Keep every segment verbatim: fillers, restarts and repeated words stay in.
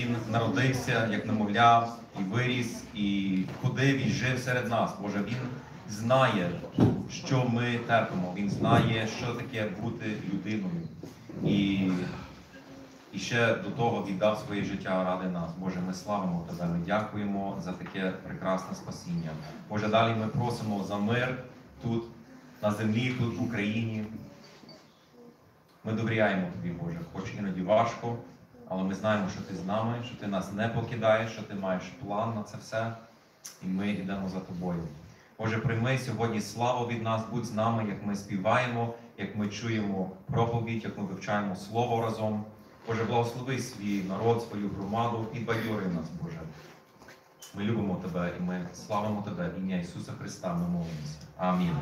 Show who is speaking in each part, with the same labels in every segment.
Speaker 1: Він народився, як немовля, і виріс, і ходив, і жив серед нас. Боже, Він знає, що ми терпимо. Він знає, що таке бути людиною. І, і ще до того віддав своє життя ради нас. Боже, ми славимо Тебе, ми дякуємо за таке прекрасне спасіння. Боже, далі ми просимо за мир тут, на землі, тут в Україні. Ми довіряємо Тобі, Боже, хоч іноді важко, але ми знаємо, що Ти з нами, що Ти нас не покидаєш, що Ти маєш план на це все, і ми йдемо за Тобою. Боже, прийми сьогодні славу від нас, будь з нами, як ми співаємо, як ми чуємо проповідь, як ми вивчаємо Слово разом. Боже, благослови свій народ, свою громаду, підбадьори нас, Боже. Ми любимо Тебе і ми славимо Тебе, в ім'я Ісуса Христа, ми молимося. Амінь.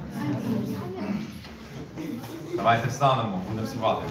Speaker 1: Давайте встанемо, будемо співати.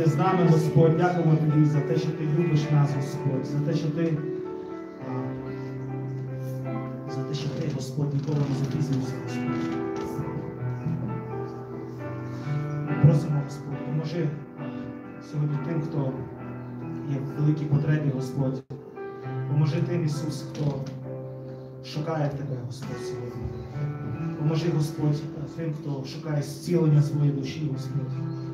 Speaker 2: з нами, Господь. Дякуємо Тобі за те, що Ти любиш нас, Господь, за те, що Ти, за те, що Ти, Господь, ніколи не запізнився, Господь. Ми просимо, Господь, поможи сьогодні тим, хто є в великій потребі, Господь. Поможи тим, Ісус, хто шукає Тебе, Господь, сьогодні. Поможи, Господь, тим, хто шукає зцілення своєї душі, Господь.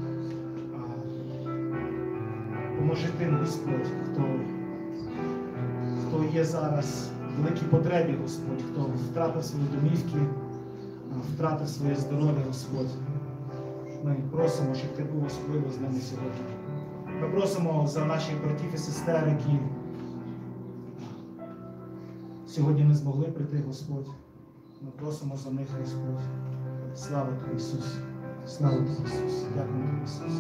Speaker 2: Поможи тим, Господь, хто, хто є зараз в великій потребі, Господь, хто втратив свої домівки, втратив своє здоров'я, Господь. Ми просимо, щоб Ти був особливо з нами сьогодні. Ми просимо за наших братів і сестер, які сьогодні не змогли прийти, Господь. Ми просимо за них, Господь. Слава Тобі, Ісус! Слава Тобі, Ісус! Дякую Тобі, Ісус!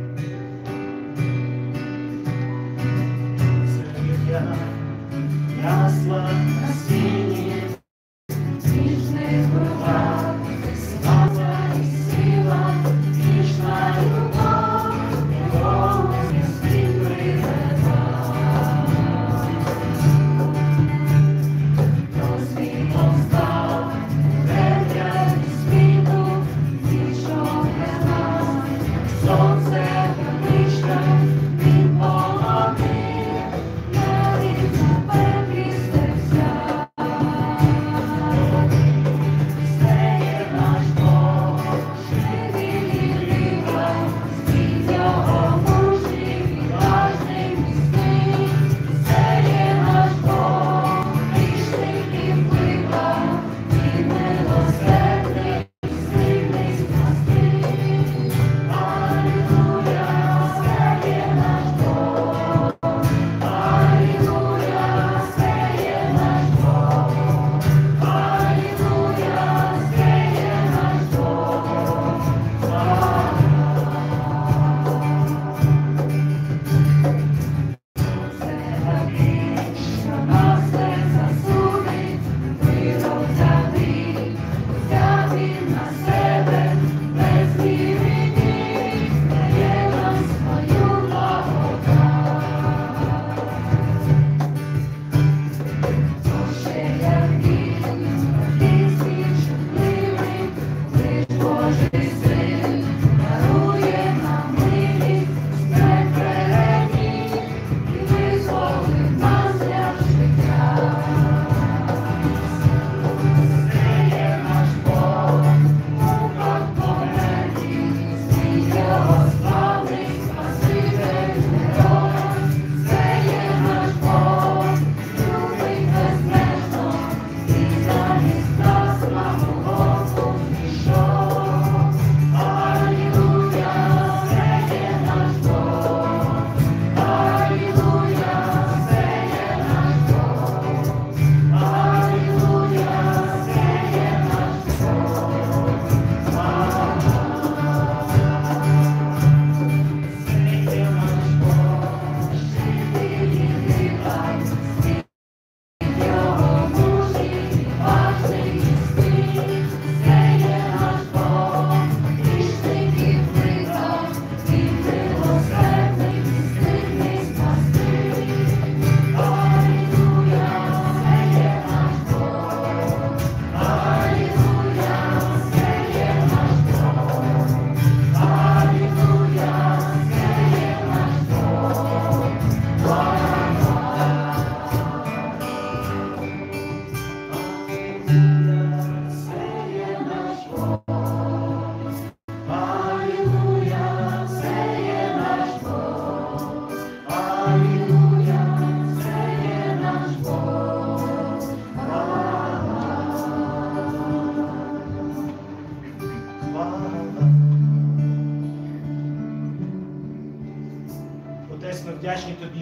Speaker 2: Я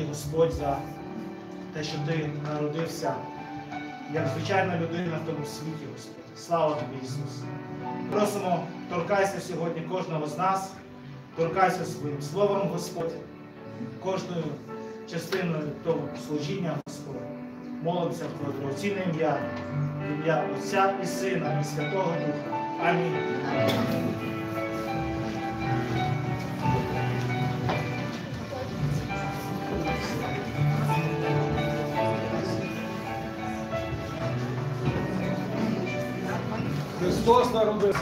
Speaker 2: Господь, за те, що Ти народився як звичайна людина в тому світі, Господь. Слава Тобі, Ісус! Просимо, торкайся сьогодні кожного з нас, торкайся своїм словом, Господь, кожною частиною того служіння, Господь. Молимося в Твоє дорогоцінне ім'я, в ім'я Отця і Сина, і Святого Духа. Амінь.
Speaker 3: Христос народився.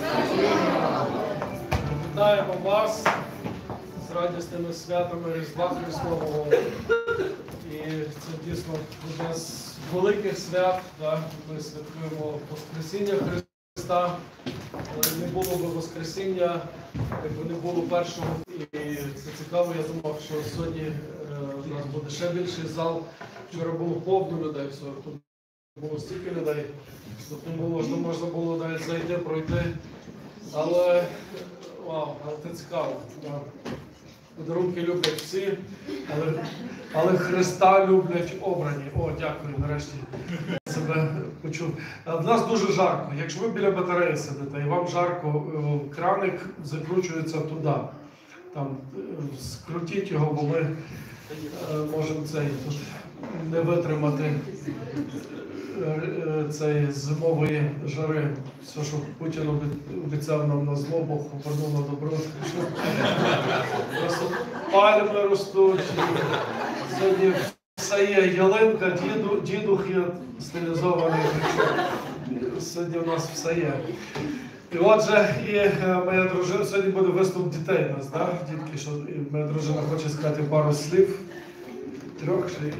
Speaker 3: Вітаємо вас з радісними святами Різдва Христового. І це дійсно одне з великих свят. Да? Ми святкуємо Воскресіння Христа. Але не було б Воскресіння, якби не було першого. І це цікаво, я думав, що сьогодні е, у нас буде ще більший зал. Вчора було повно людей, все, тут було стільки людей. Тут не було, що можна було навіть зайти, пройти. Але, вау, але це цікаво. Да. Подарунки люблять всі, але, але Христа люблять обрані. О, дякую, нарешті себе почув. В нас дуже жарко. Якщо ви біля батареї сидите і вам жарко, краник закручується туди. Там, скрутіть його, бо ми можемо цей тут не витримати цієї зимової жари. Все, що Путін обіцяв нам на зло, Бог повернув на добро. Просто пальми ростуть. Сьогодні все є ялинка, діду, дідух є стилізований. Сьогодні у нас все є. І отже, і моя дружина, сьогодні буде виступ дітей у нас, да? Дітки, що і моя дружина хоче сказати пару слів. Трьох ще.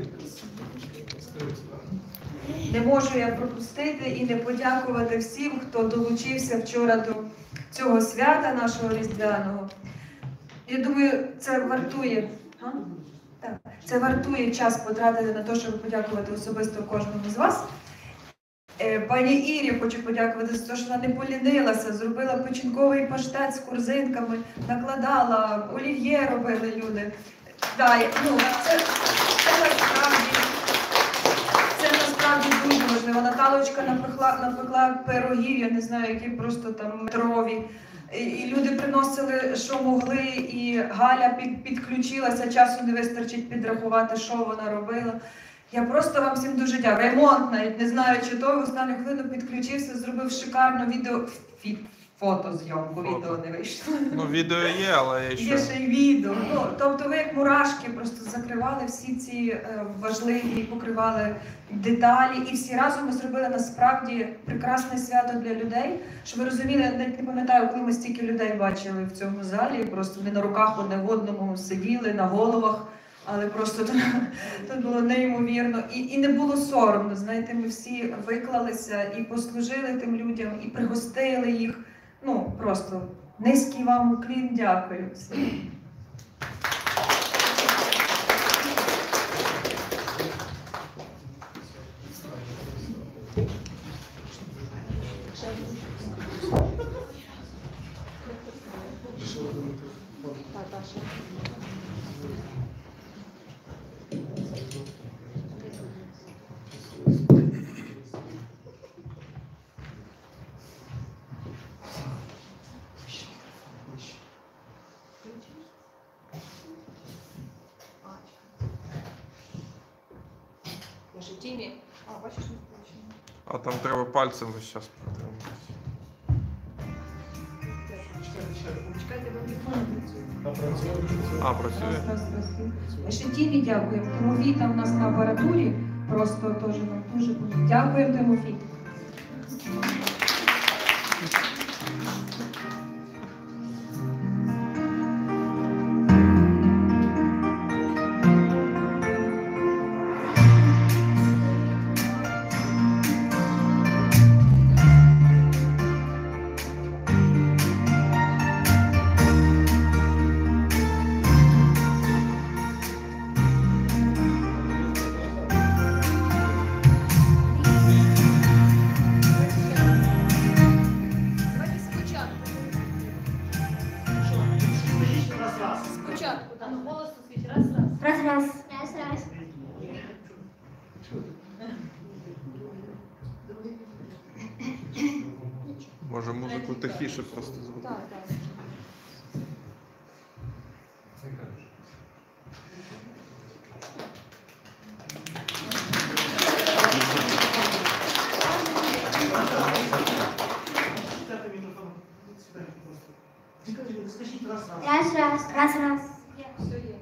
Speaker 4: Не можу я пропустити і не подякувати всім, хто долучився вчора до цього свята нашого Різдвяного. Я думаю, це вартує, а? Так. Це вартує час потратити на те, щоб подякувати особисто кожному з вас. Пані Ірі хочу подякувати за те, що вона не полінилася, зробила печінковий паштет з корзинками, накладала, олів'є робили люди. Да, ну, це, це насправді... Це насправді дуже важливо. Наталочка напекла, напекла пирогів, я не знаю, які просто там метрові. І, і люди приносили, що могли, і Галя під, підключилася, часу не вистачить підрахувати, що вона робила. Я просто вам всім дуже дякую. Ремонт навіть, не знаю, чи той в останню хвилину підключився, зробив шикарну відео, фі, фотозйомку, відео не вийшло.
Speaker 5: Ну, відео є, але я ще...
Speaker 4: Є ще й відео. Ну, тобто ви як мурашки просто закривали всі ці е, важливі, покривали деталі. І всі разом ми зробили насправді прекрасне свято для людей. Щоб ви розуміли, навіть не пам'ятаю, коли ми стільки людей бачили в цьому залі. Просто ми на руках одне в одному сиділи, на головах. Але просто тут було неймовірно. І, і не було соромно, знаєте, ми всі виклалися і послужили тим людям, і пригостили їх. Ну, просто низький вам уклін, дякую всім.
Speaker 6: Тімі. А, бачиш, не включено.
Speaker 5: А там треба пальцем весь час протримати.
Speaker 6: Чекайте, бо мікрофон працює.
Speaker 5: А, працює?
Speaker 4: Раз, раз, раз. Ще Тімі дякуємо. Тимофій там у нас на апаратурі. Просто теж нам дуже дуже дякуємо, Тимофій.
Speaker 5: Може музику тихіше просто зробити.
Speaker 6: Так, так.
Speaker 2: Скажіть раз, раз.
Speaker 7: Раз, раз, раз, раз.
Speaker 6: Все є.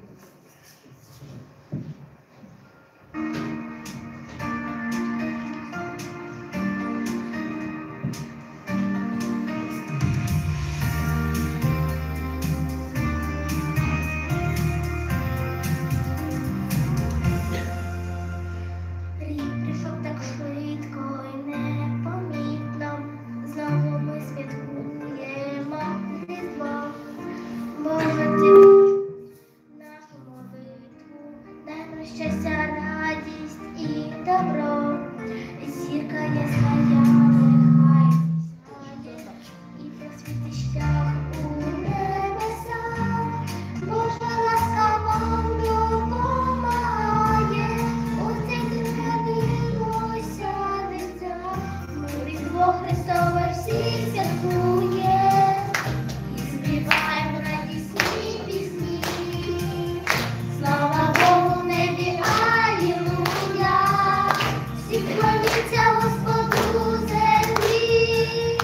Speaker 7: Рік прийшов так швидко і непомітно. Знову ми святкуємо Різдво. Боже, ти нашу молитву, дай нам щастя, радість і добро. Зірка ясна, нехай сяє і просвітить шлях у небесах. Божа ласка вам допомагає, у цей день родилося дитя. Ми Різдво Христове всі святкує і співаємо радісні пісні. Слава Богу в небі, алілуя, всі клоняться Господу землі.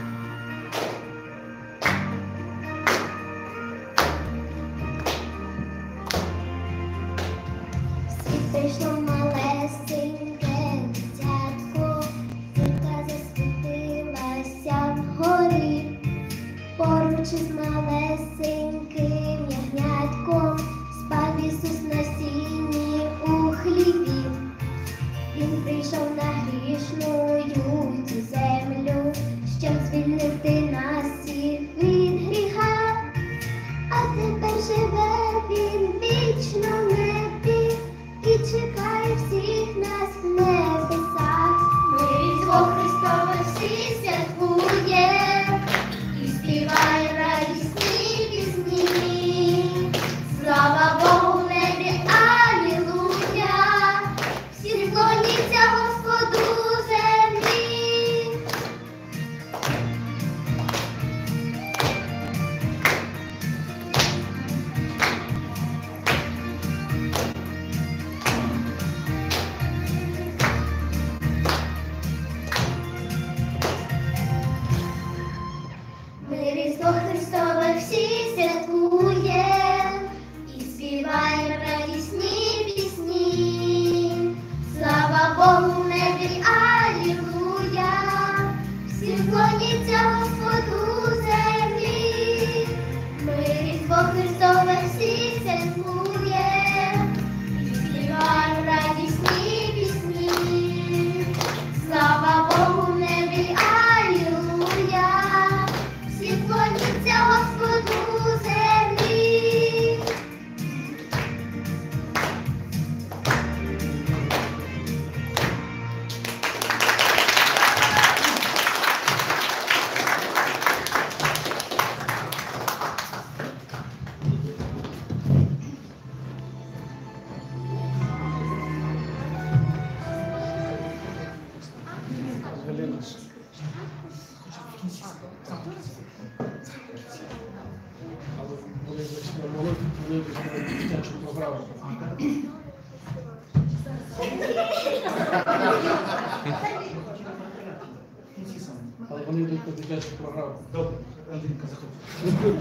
Speaker 7: Світ прийшло малесеньке дитятко, зірка засвітилася вгорі. Поруч із малесеньким ягнятком спав Ісус на сіні у хліві. Він прийшов на грішную цю землю, щоб звільнити нас всіх від гріха. А тепер живе він вічно в небі і чекає всіх нас в небесах. Ми Різдво Христове всі святкує і співає радісні пісні. Слава Богу в небі, алілуя, всі клоняться Господу землі. Ми Різдво Христове всі святкує і співаємо радісні пісні. Слава Богу в небі, алілуя, всі клоняться Господу землі. Ми Різдво Христове всі святкує і співаємо радісні пісні. Слава Богу в небі, алілуя, всі клоняться Господу землі.
Speaker 3: Галина. Але вони почали молитву, вони почали дитячу програму.
Speaker 2: В кінці саме.
Speaker 3: Але вони йдуть на дитячу програму.
Speaker 2: Добре, Андрійка, заходь.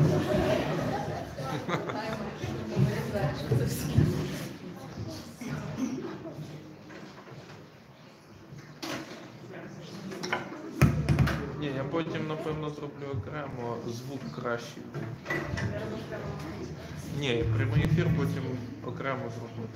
Speaker 5: Ні, я потім, напевно, зроблю окремо звук кращий. Ні, прямий ефір потім окремо зроблю.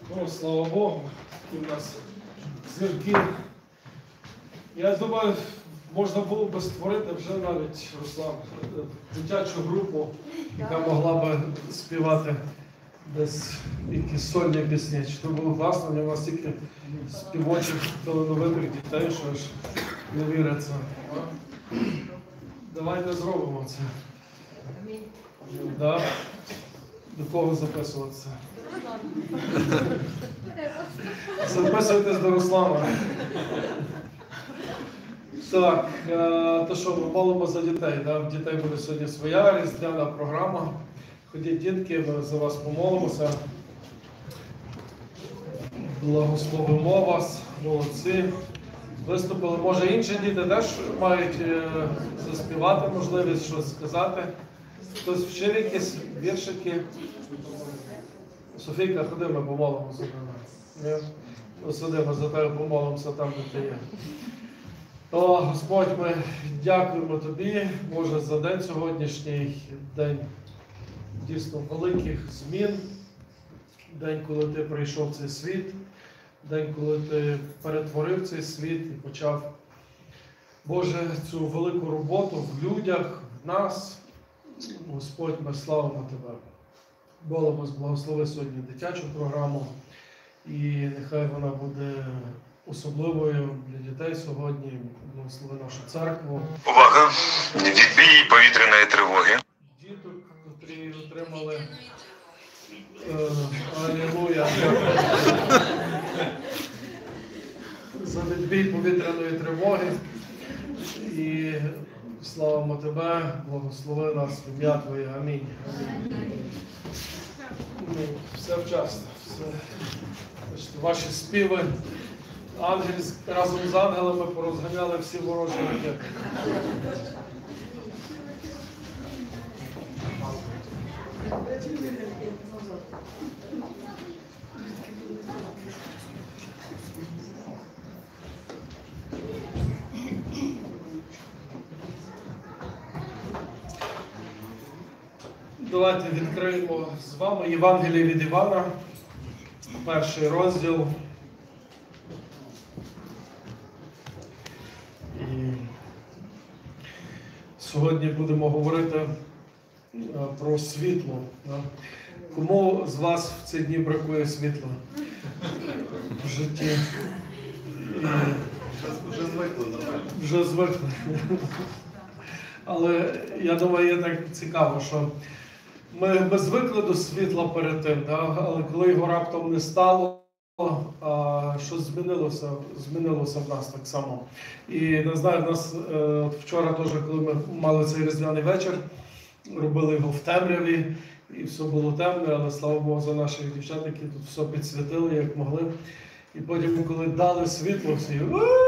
Speaker 3: Ну, слава Богу, які в нас зірки. Я думаю, можна було б створити вже навіть, Руслан, дитячу групу, яка могла б співати десь якісь сольні пісні. Чи то було класно, у нас стільки співочих талановитих дітей, що ж не віриться. Давайте зробимо це. Да? До кого записуватися? Записуйтесь до Руслана. Так, е, то що, ми молимо за дітей. Да? В дітей буде сьогодні своя різдвяна програма. Ходіть, дітки, ми за вас помолимося. Благословимо вас, молодці. Виступили. Може, інші діти теж мають е, заспівати, можливість щось сказати. Хтось вчив якісь віршики. Софійка, ходи, ми помолимося. Ні? Посидимо за тебе, помолимося там, де ти є. О, Господь, ми дякуємо Тобі, Боже, за день сьогоднішній, день дійсно великих змін, день, коли Ти прийшов в цей світ, день, коли Ти перетворив цей світ і почав, Боже, цю велику роботу в людях, в нас. Господь, ми славимо Тебе. Молимось, благослови сьогодні дитячу програму, і нехай вона буде особливою для дітей сьогодні. Благослови нашу церкву.
Speaker 8: Увага! Відбій повітряної тривоги.
Speaker 3: Діток, котрі отримали е, алілуя за відбій повітряної тривоги. І славимо Тебе, благослови нас в ім'я Твоє. Амінь. Амінь. Все вчасно. Все. Бачите, ваші співи ангель, разом з ангелами порозганяли всі ворожі ракети. Давайте відкриємо з вами Євангеліє від Івана, перший розділ. І сьогодні будемо говорити про світло. Кому з вас в ці дні бракує світла в житті? І...
Speaker 1: Вже звикли, нормально.
Speaker 3: Вже звикли. Але я думаю, є так цікаво, що ми, ми звикли до світла перед тим, да? Але коли його раптом не стало, а, щось змінилося, змінилося в нас так само. І не знаю, в нас е, вчора теж, коли ми мали цей різдвяний вечір, робили його в темряві, і все було темне, але слава Богу за наших дівчат, які тут все підсвітили, як могли. І потім, коли дали світло, всі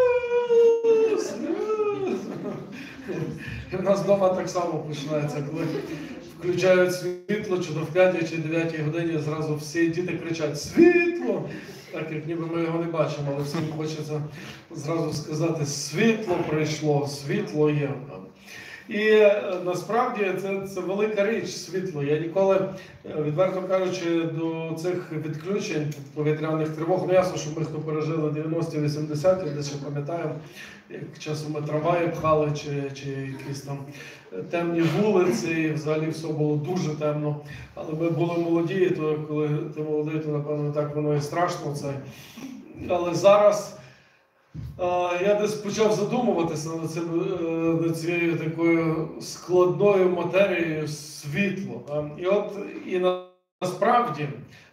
Speaker 3: і в нас вдома так само починається, коли включають світло, чи то в п'ятій, чи дев'ятій годині зразу всі діти кричать «Світло!», так як ніби ми його не бачимо, але всім хочеться зразу сказати «Світло прийшло, світло є». І насправді це, це велика річ, світло. Я ніколи, відверто кажучи, до цих відключень повітряних тривог, ну ясно, що ми, хто пережили дев'яності, вісімдесяті, десь ще пам'ятаємо, як часом ми трамваї пхали, чи, чи якісь там темні вулиці, і взагалі все було дуже темно. Але ми були молоді, то коли ти молодий, то напевно так воно і страшно це. Але зараз я десь почав задумуватися над, цим, над цією такою складною матерією світло. І от і насправді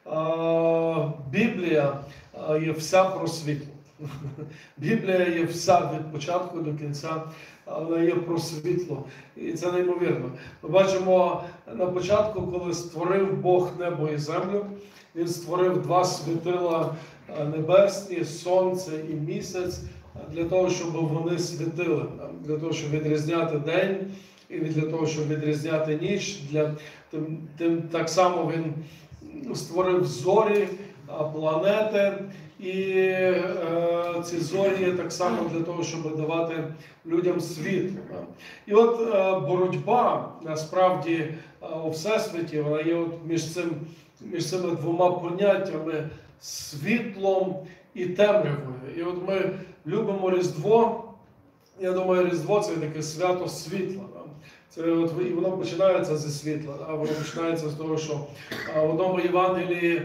Speaker 3: Біблія є вся про світло. Біблія є вся від початку до кінця, але є про світло. І це неймовірно. Ми бачимо на початку, коли створив Бог небо і землю, Він створив два світила небесні, сонце і місяць, для того, щоб вони світили, для того, щоб відрізняти день і для того, щоб відрізняти ніч. Для, тим, тим, так само Він створив зорі, планети, і е, ці зорі є так само для того, щоб давати людям світло. І от е, боротьба, насправді, е, у Всесвіті, вона є от між, цим, між цими двома поняттями світлом і темрявою. І от ми любимо Різдво. Я думаю, Різдво – це таке свято світла. Да? Це от, і воно починається зі світла. Да? Воно починається з того, що а, в одному Євангелії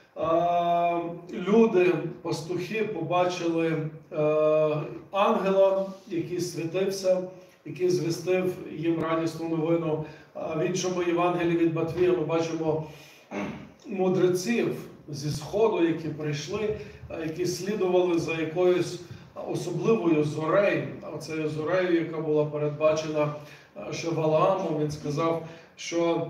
Speaker 3: а, люди, пастухи, побачили а, ангела, який світився, який звістив їм радісну новину. А в іншому Євангелії від Матвія ми бачимо мудреців зі Сходу, які прийшли, які слідували за якоюсь особливою зорею. Оцею зорею, яка була передбачена ще Валаамом. Він сказав, що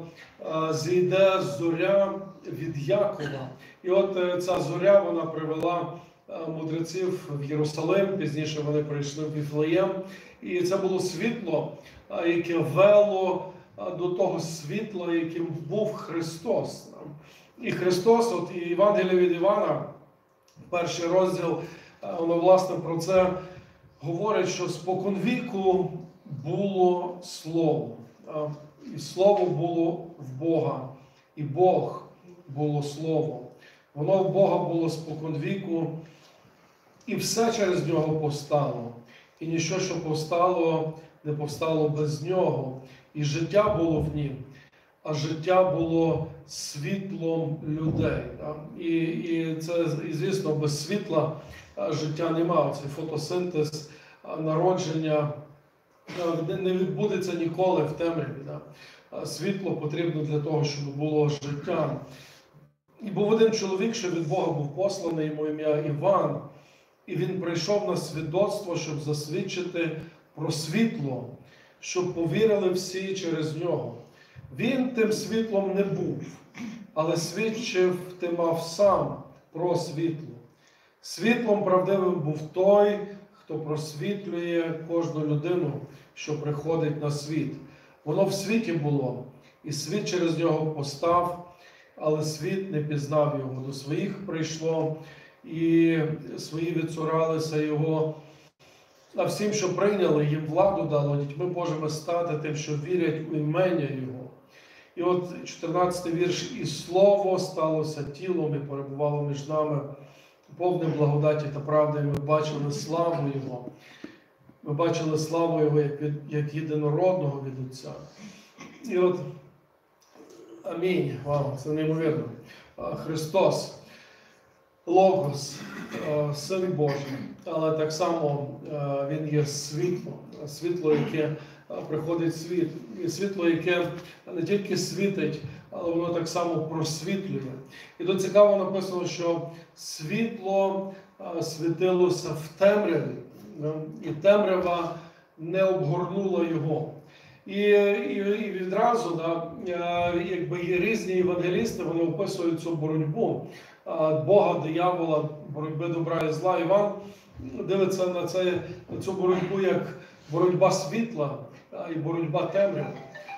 Speaker 3: зійде зоря від Якова. І от ця зоря, вона привела мудреців в Єрусалим, пізніше вони прийшли в Віфлеєм. І це було світло, яке вело до того світла, яким був Христос. І Христос, от і Євангеліє від Івана, перший розділ, воно власне про це говорить, що споконвіку було Слово. І Слово було в Бога, і Бог було Слово. Воно в Бога було споконвіку, і все через нього повстало. І ніщо, що повстало, не повстало без нього. І життя було в нім, а життя було світлом людей. І, і це, і, звісно, без світла життя немає. Цей фотосинтез, народження не відбудеться ніколи в темряві. Світло потрібно для того, щоб було життя. І був один чоловік, що від Бога був посланий, йому ім'я Іван, і він прийшов на свідоцтво, щоб засвідчити про світло, щоб повірили всі через нього. Він тим світлом не був, але свідчив ти мав сам про світло. Світлом правдивим був той, хто просвітлює кожну людину, що приходить на світ. Воно в світі було, і світ через нього постав, але світ не пізнав його. До своїх прийшло, і свої відцуралися його. А всім, що прийняли, їм владу дало дітьми Божими стати тим, що вірять у імення Його. І от чотирнадцятий вірш. І Слово сталося тілом і перебувало між нами, повне благодаті та правди. І ми бачили славу Його. Ми бачили славу Його як, від, як єдинородного від Отця. І от, амінь, вау, це неймовірно. Христос, Логос, Син Божий, але так само Він є світло, світло, яке приходить в світ. І світло, яке не тільки світить, але воно так само просвітлює. І тут цікаво написано, що світло світилося в темряві, і темрява не обгорнула його. І, і, і відразу, да, якби є різні євангелісти, вони описують цю боротьбу Бога, диявола, боротьби добра і зла. Іван дивиться на, це, на цю боротьбу як боротьба світла і боротьба темряви.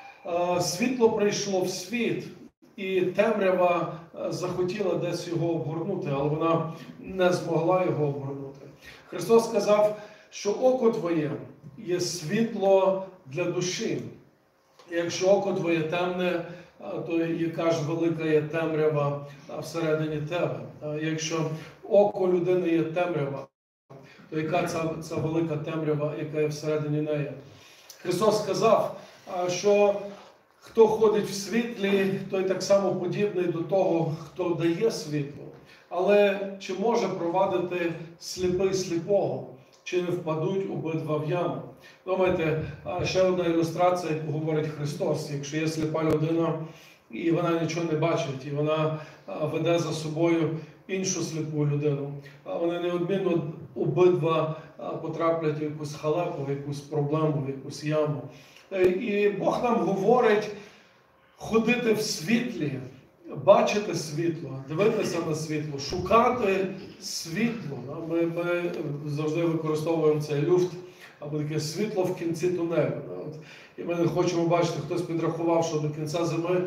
Speaker 3: Світло прийшло в світ, і темрява захотіла десь його обгорнути, але вона не змогла його обгорнути. Христос сказав, що око твоє є світло для душі. І якщо око твоє темне, то яка ж велика є темрява всередині тебе. Якщо око людини є темрява, то яка ця, ця велика темрява, яка є всередині неї. Христос сказав, що хто ходить в світлі, той так само подібний до того, хто дає світло. Але чи може провадити сліпий сліпого? Чи не впадуть обидва в яму? Думаєте, ще одна ілюстрація, яку говорить Христос. Якщо є сліпа людина, і вона нічого не бачить, і вона веде за собою іншу сліпу людину, вони неодмінно обидва потраплять в якусь халепу, в якусь проблему, в якусь яму. І Бог нам говорить ходити в світлі, бачити світло, дивитися на світло, шукати світло. Ми, ми завжди використовуємо цей люфт, або таке світло в кінці тунелю. І ми не хочемо бачити, хтось підрахував, що до кінця зими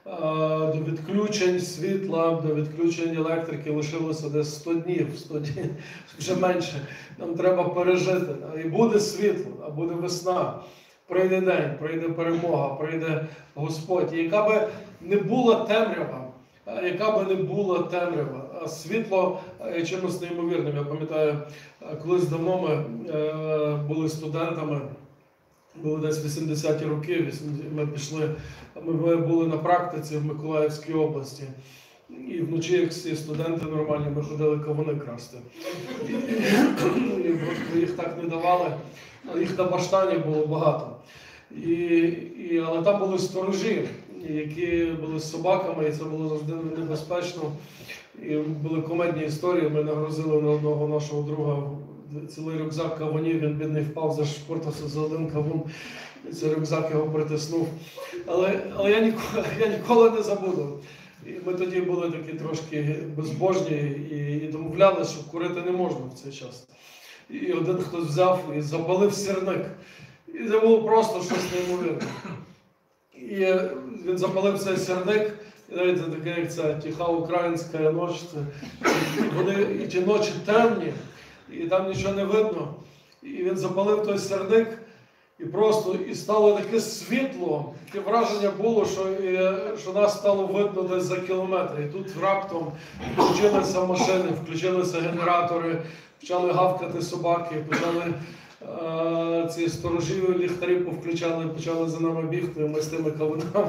Speaker 3: до відключень світла, до відключень електрики лишилося десь сто днів, сто днів, вже менше. Нам треба пережити. І буде світло, а буде весна. Прийде день, прийде перемога, прийде Господь. І яка би не була темрява, е, яка би не була темрява. А світло є чимось неймовірним. Я пам'ятаю, е, колись давно ми е, були студентами, були десь вісімдесяті роки, вісімдесяті ми пішли, ми були на практиці в Миколаївській області. І вночі, як всі студенти нормальні, ми ходили кавуни красти. І, і, і їх так не давали, але їх на баштані було багато. І, і, але там були сторожі, які були з собаками, і це було завжди небезпечно. І були комедні історії, ми нагрузили на одного нашого друга цілий рюкзак кавунів, він бідний впав, зашпортався за один кавун, і цей рюкзак його притиснув. Але, але я, ніколи, я ніколи не забуду. І ми тоді були такі трошки безбожні і, і домовляли, що курити не можна в цей час. І один хтось взяв і запалив сірник. І це було просто щось неймовірне. І він запалив цей сірник, і навіть це таке, як ця тиха українська ніч. Вони і ті ночі темні, і там нічого не видно. І він запалив той сірник, і просто і стало таке світло, таке враження було, що, і, що нас стало видно десь за кілометр. І тут раптом включилися машини, включилися генератори, почали гавкати собаки, почали е, ці сторожі ліхтарі повключали, почали за нами бігти, ми з тими кавунами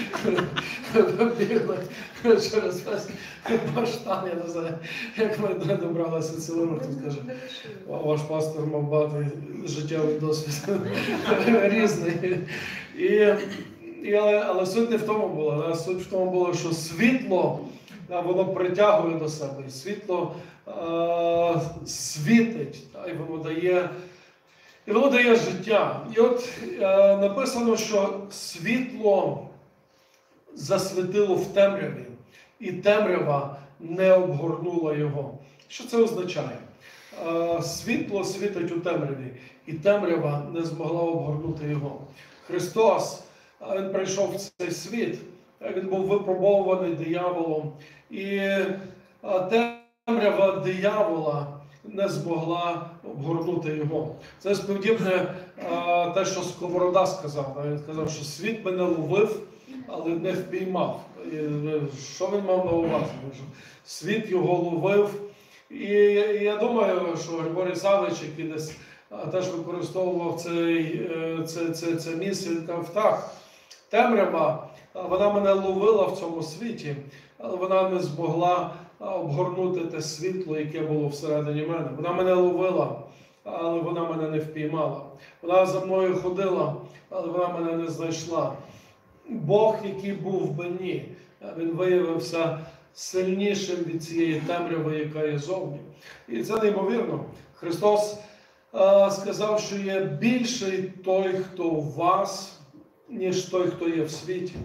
Speaker 3: бігли через весь баштан, я не знаю, як ми добралися цілими, хтось каже, ваш пастор мав багатий життєвий досвід різний. І, і, але, але суть не в тому була, суть в тому було, що світло, воно притягує до себе, і світло е, світить, і воно дає, і воно дає життя. І от е, написано, що світло засвітило в темряві, і темрява не обгорнула його. Що це означає? Е, світло світить у темряві, і темрява не змогла обгорнути його. Христос, Він прийшов в цей світ, Він був випробовуваний дияволом, і темрява диявола не змогла обгорнути його. Це сподібне те, що Сковорода сказав. Він сказав, що світ мене ловив, але не впіймав. І що він мав на увазі? Світ його ловив. І я думаю, що Григорій Савич, який десь теж використовував цей, це, це, це місце, він казав, так, темрява, вона мене ловила в цьому світі, але вона не змогла обгорнути те світло, яке було всередині мене. Вона мене ловила, але вона мене не впіймала. Вона за мною ходила, але вона мене не знайшла. Бог, який був в мені, він виявився сильнішим від цієї темряви, яка є зовні. І це неймовірно. Христос а, сказав, що є більший той, хто в вас, ніж той, хто є в світі.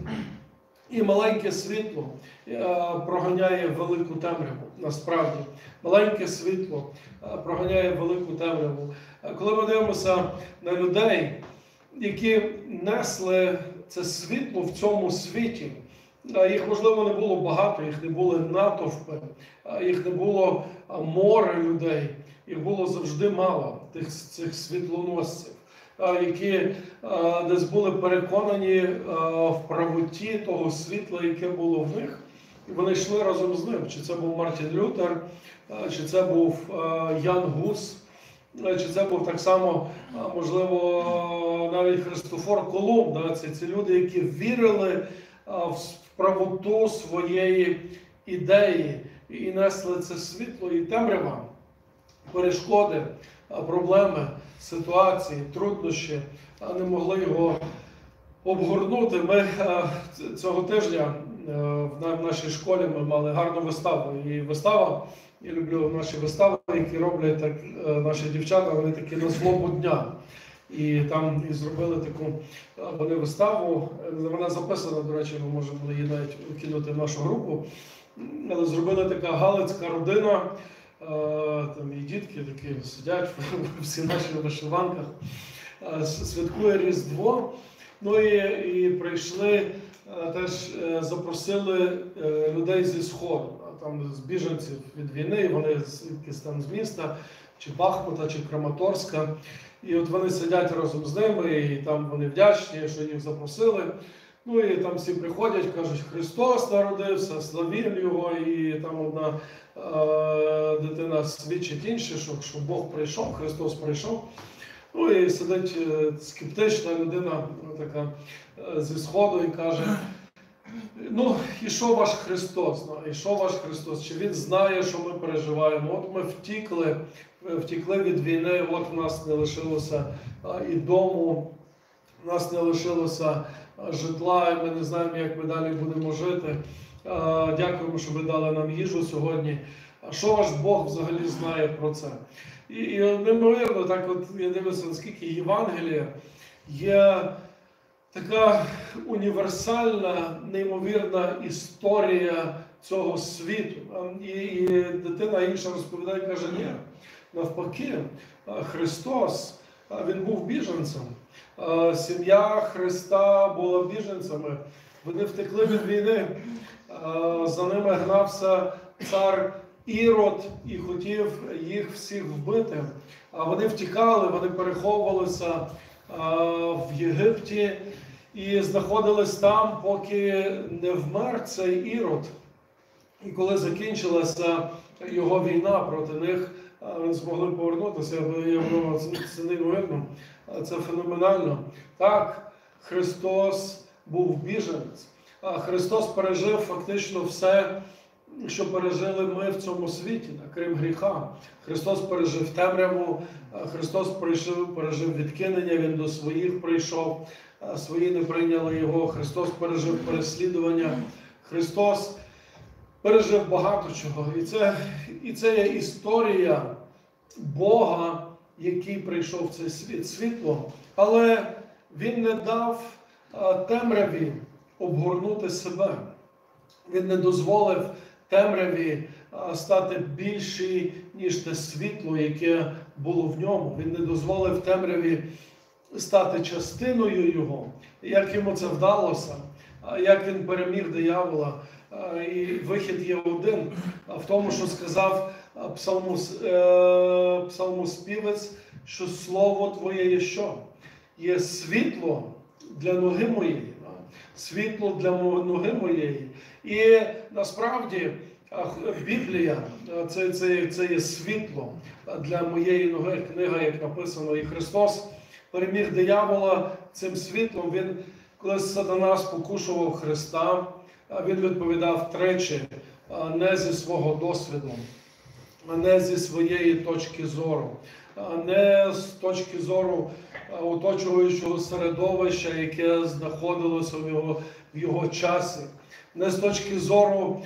Speaker 3: І маленьке світло а, проганяє велику темряву, насправді. Маленьке світло а, проганяє велику темряву. А коли ми дивимося на людей, які несли це світло в цьому світі, їх, можливо, не було багато, їх не були натовпи, їх не було море людей, їх було завжди мало, тих, цих світлоносців, які десь були переконані в правоті того світла, яке було в них, і вони йшли разом з ним. Чи це був Мартін Лютер, чи це був Ян Гус, чи це був так само, можливо, навіть Христофор Колумб. Це ці люди, які вірили в правоту своєї ідеї і несли це світло і темрява, перешкоди, проблеми, ситуації, труднощі не могли його обгорнути. Ми цього тижня в нашій школі ми мали гарну виставу. І вистава, я люблю наші вистави, які роблять так наші дівчата, вони такі на злобу дня. І там і зробили таку вони виставу, вона записана, до речі, ми можемо її навіть кинути в нашу групу. Але зробили така галицька родина, там і дітки такі сидять, всі наші в вишиванках, святкує Різдво. Ну і, і прийшли, теж запросили людей зі Сходу, там з біженців від війни, вони якісь там з міста, чи Бахмута, чи Краматорська. І от вони сидять разом з ними, і там вони вдячні, що їх запросили. Ну і там всі приходять, кажуть, Христос народився, славім Його, і там одна е, дитина свідчить інше, що, що Бог прийшов, Христос прийшов. Ну і сидить е, скептична людина, така е, зі Сходу, і каже, ну, і що ваш Христос? Ну, і що ваш Христос? Чи Він знає, що ми переживаємо? От ми втікли, втікли від війни, от у нас не лишилося а, і дому, у нас не лишилося а, житла, і ми не знаємо, як ми далі будемо жити. А, дякуємо, що ви дали нам їжу сьогодні. А що ваш Бог взагалі знає про це? І, і неймовірно, так от я дивлюся, наскільки Євангелія є така універсальна, неймовірна історія цього світу. І, і дитина інша розповідає, каже, ні, навпаки, Христос, Він був біженцем. Сім'я Христа була біженцями. Вони втекли від війни. За ними гнався цар Ірод і хотів їх всіх вбити. А вони втікали, вони переховувалися в Єгипті і знаходились там, поки не вмер цей Ірод. І коли закінчилася його війна проти них, вони змогли повернутися. Я думаю, це неймовірно, це феноменально. Так, Христос був біженець. Христос пережив фактично все, що пережили ми в цьому світі, крім гріха. Христос пережив темряву, Христос пережив, пережив відкинення, Він до своїх прийшов, свої не прийняли Його. Христос пережив переслідування, Христос пережив багато чого. І це, і це є історія Бога, який прийшов в цей світ, світло. Але Він не дав темряві обгорнути себе. Він не дозволив темряві стати більші, ніж те світло, яке було в ньому. Він не дозволив темряві стати частиною його. Як йому це вдалося, як він переміг диявола. І вихід є один в тому, що сказав псалмоспівець, що слово твоє є що? Є світло для ноги моєї. Світло для ноги моєї. І насправді Біблія це, це, це є світло для моєї ноги. Книга, як написано, і Христос переміг диявола цим світлом. Він, коли сатана спокушував Христа, Він відповідав тричі, не зі свого досвіду, не зі своєї точки зору, не з точки зору оточуючого середовища, яке знаходилося в його, в його часі, не з точки зору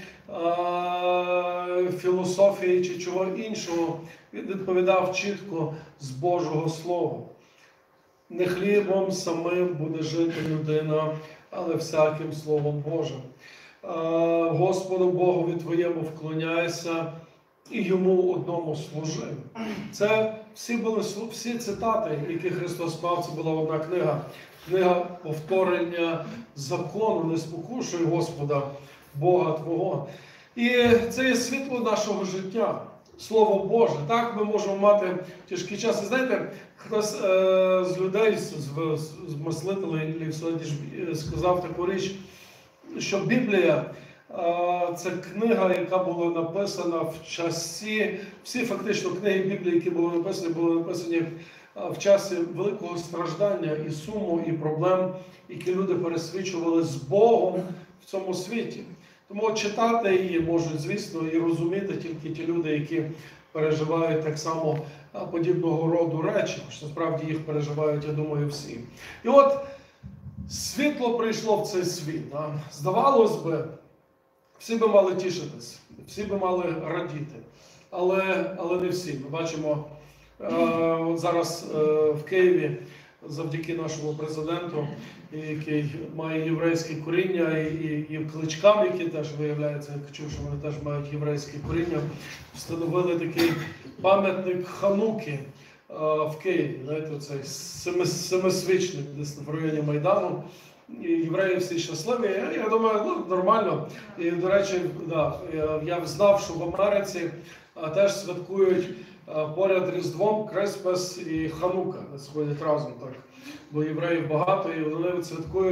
Speaker 3: а, філософії чи чого іншого. Він відповідав чітко з Божого Слова. Не хлібом самим буде жити людина, але всяким Словом Божим. А, Господу Богові твоєму вклоняйся і йому одному служи. Це всі були всі цитати, які Христос мав, це була одна книга. Книга повторення закону, не спокушуй Господа, Бога Твого. І це є світло нашого життя, Слово Боже. Так, ми можемо мати тяжкі часи. Знаєте, хтось е, з людей, з, з мислителів сьогодні сказав таку річ, що Біблія е, це книга, яка була написана в часі, всі фактично книги Біблії, які були написані, були написані в часі великого страждання і суму, і проблем, які люди пересвідчували з Богом в цьому світі. Тому читати її можуть, звісно, і розуміти тільки ті люди, які переживають так само подібного роду речі, що насправді їх переживають, я думаю, всі. І от світло прийшло в цей світ. Здавалось би, всі би мали тішитись, всі би мали радіти, але, але не всі. Ми бачимо, от зараз в Києві, завдяки нашому президенту, який має єврейське коріння, і, і, і кличкам, які теж виявляється, я чув, що вони теж мають єврейське коріння, встановили такий пам'ятник Хануки в Києві, знаєте, цей семи, семисвічник десь в районі Майдану. І євреї всі щасливі. Я, я думаю, ну, нормально. І, до речі, да, я, я знав, що в Америці а, теж святкують а, поряд Різдвом Криспас і Ханука. Сходять разом так. Бо євреїв багато, і вони святкують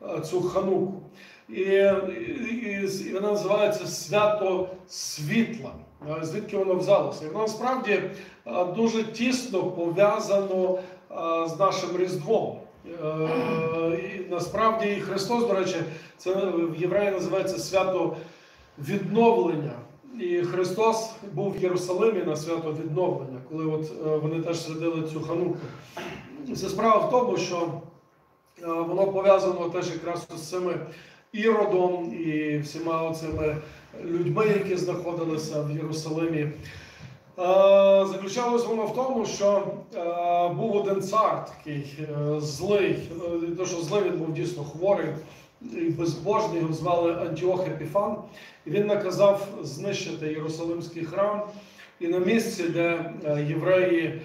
Speaker 3: е, цю хануку. І, і, і вона називається свято світла. Е, Звідки воно взялося? І воно насправді е, дуже тісно пов'язано е, з нашим Різдвом. Е, І насправді і Христос, до речі, це в євреї називається свято відновлення. І Христос був в Єрусалимі на свято відновлення, коли от е, вони теж святили цю хануку. Це справа в тому, що е, воно пов'язано теж якраз з цими Іродом і всіма цими людьми, які знаходилися в Єрусалимі. Е, Заключалось воно в тому, що е, був один цар такий е, злий, е, то, що злий, він був дійсно хворий і безбожний, його звали Антіох Епіфан. І він наказав знищити Єрусалимський храм, і на місці, де е, євреї е,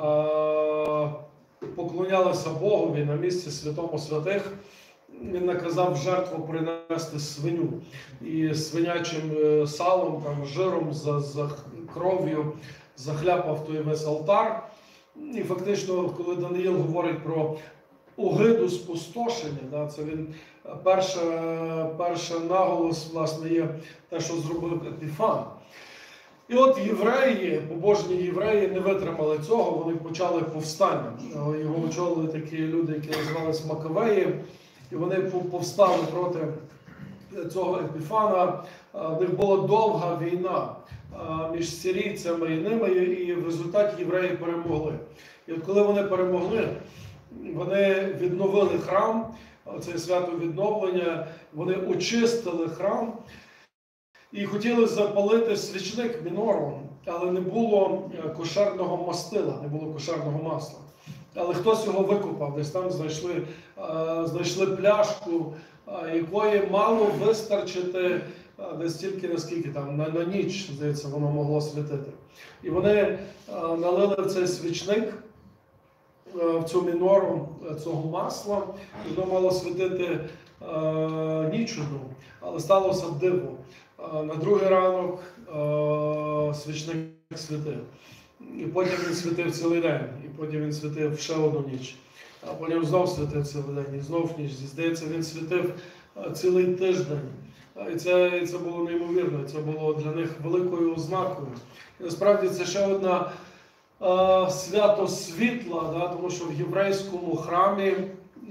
Speaker 3: поклонялися Богові, на місці святому святих, він наказав в жертву принести свиню. І свинячим е, салом, там, жиром, за, за кров'ю захляпав той весь алтар. І фактично, коли Даниїл говорить про огиду спустошення, да, це він перше, перше наголос, власне, є те, що зробив Епіфан. І от євреї, побожні євреї не витримали цього, вони почали повстання. Його очолили такі люди, які називалися Макавеї, і вони повстали проти цього Епіфана. В них була довга війна між сирійцями і ними, і в результаті євреї перемогли. І от коли вони перемогли, вони відновили храм, це свято відновлення, вони очистили храм і хотіли запалити свічник мінору, але не було кошерного мастила, не було кошерного масла. Але хтось його викопав, десь там знайшли, знайшли пляшку, якої мало вистачити десь тільки наскільки там, на, на ніч, здається, воно могло світити. І вони налили в цей свічник, в цю мінору цього масла, і воно мало світити е, ніч одну, але сталося диво. Е, на другий ранок е, свічник світив. І потім він світив цілий день, і потім він світив ще одну ніч. А потім знов світив цілий день, і знов ніч. Здається, він світив цілий тиждень. І це, і це було неймовірно, це було для них великою ознакою. І насправді це ще одна свято світла, да, тому що в єврейському храмі е,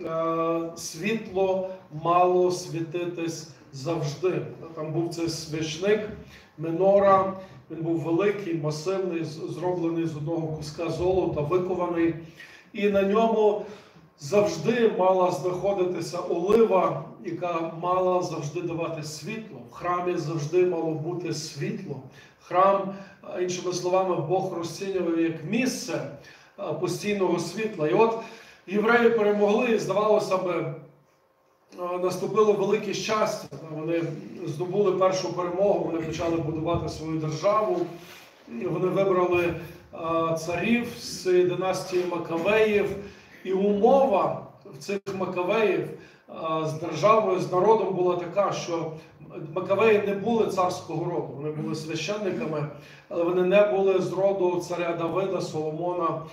Speaker 3: світло мало світитись завжди. Там був цей свічник, менора, він був великий, масивний, зроблений з одного куска золота, викований. І на ньому завжди мала знаходитися олива, яка мала завжди давати світло. В храмі завжди мало бути світло. Храм, іншими словами, Бог розцінював як місце постійного світла. І от євреї перемогли, і, здавалося б, наступило велике щастя. Вони здобули першу перемогу, вони почали будувати свою державу. Вони вибрали царів з династії Макавеїв. І умова в цих Макавеїв з державою, з народом була така, що Макавеї не були царського роду, вони були священниками, але вони не були з роду царя Давида, Соломона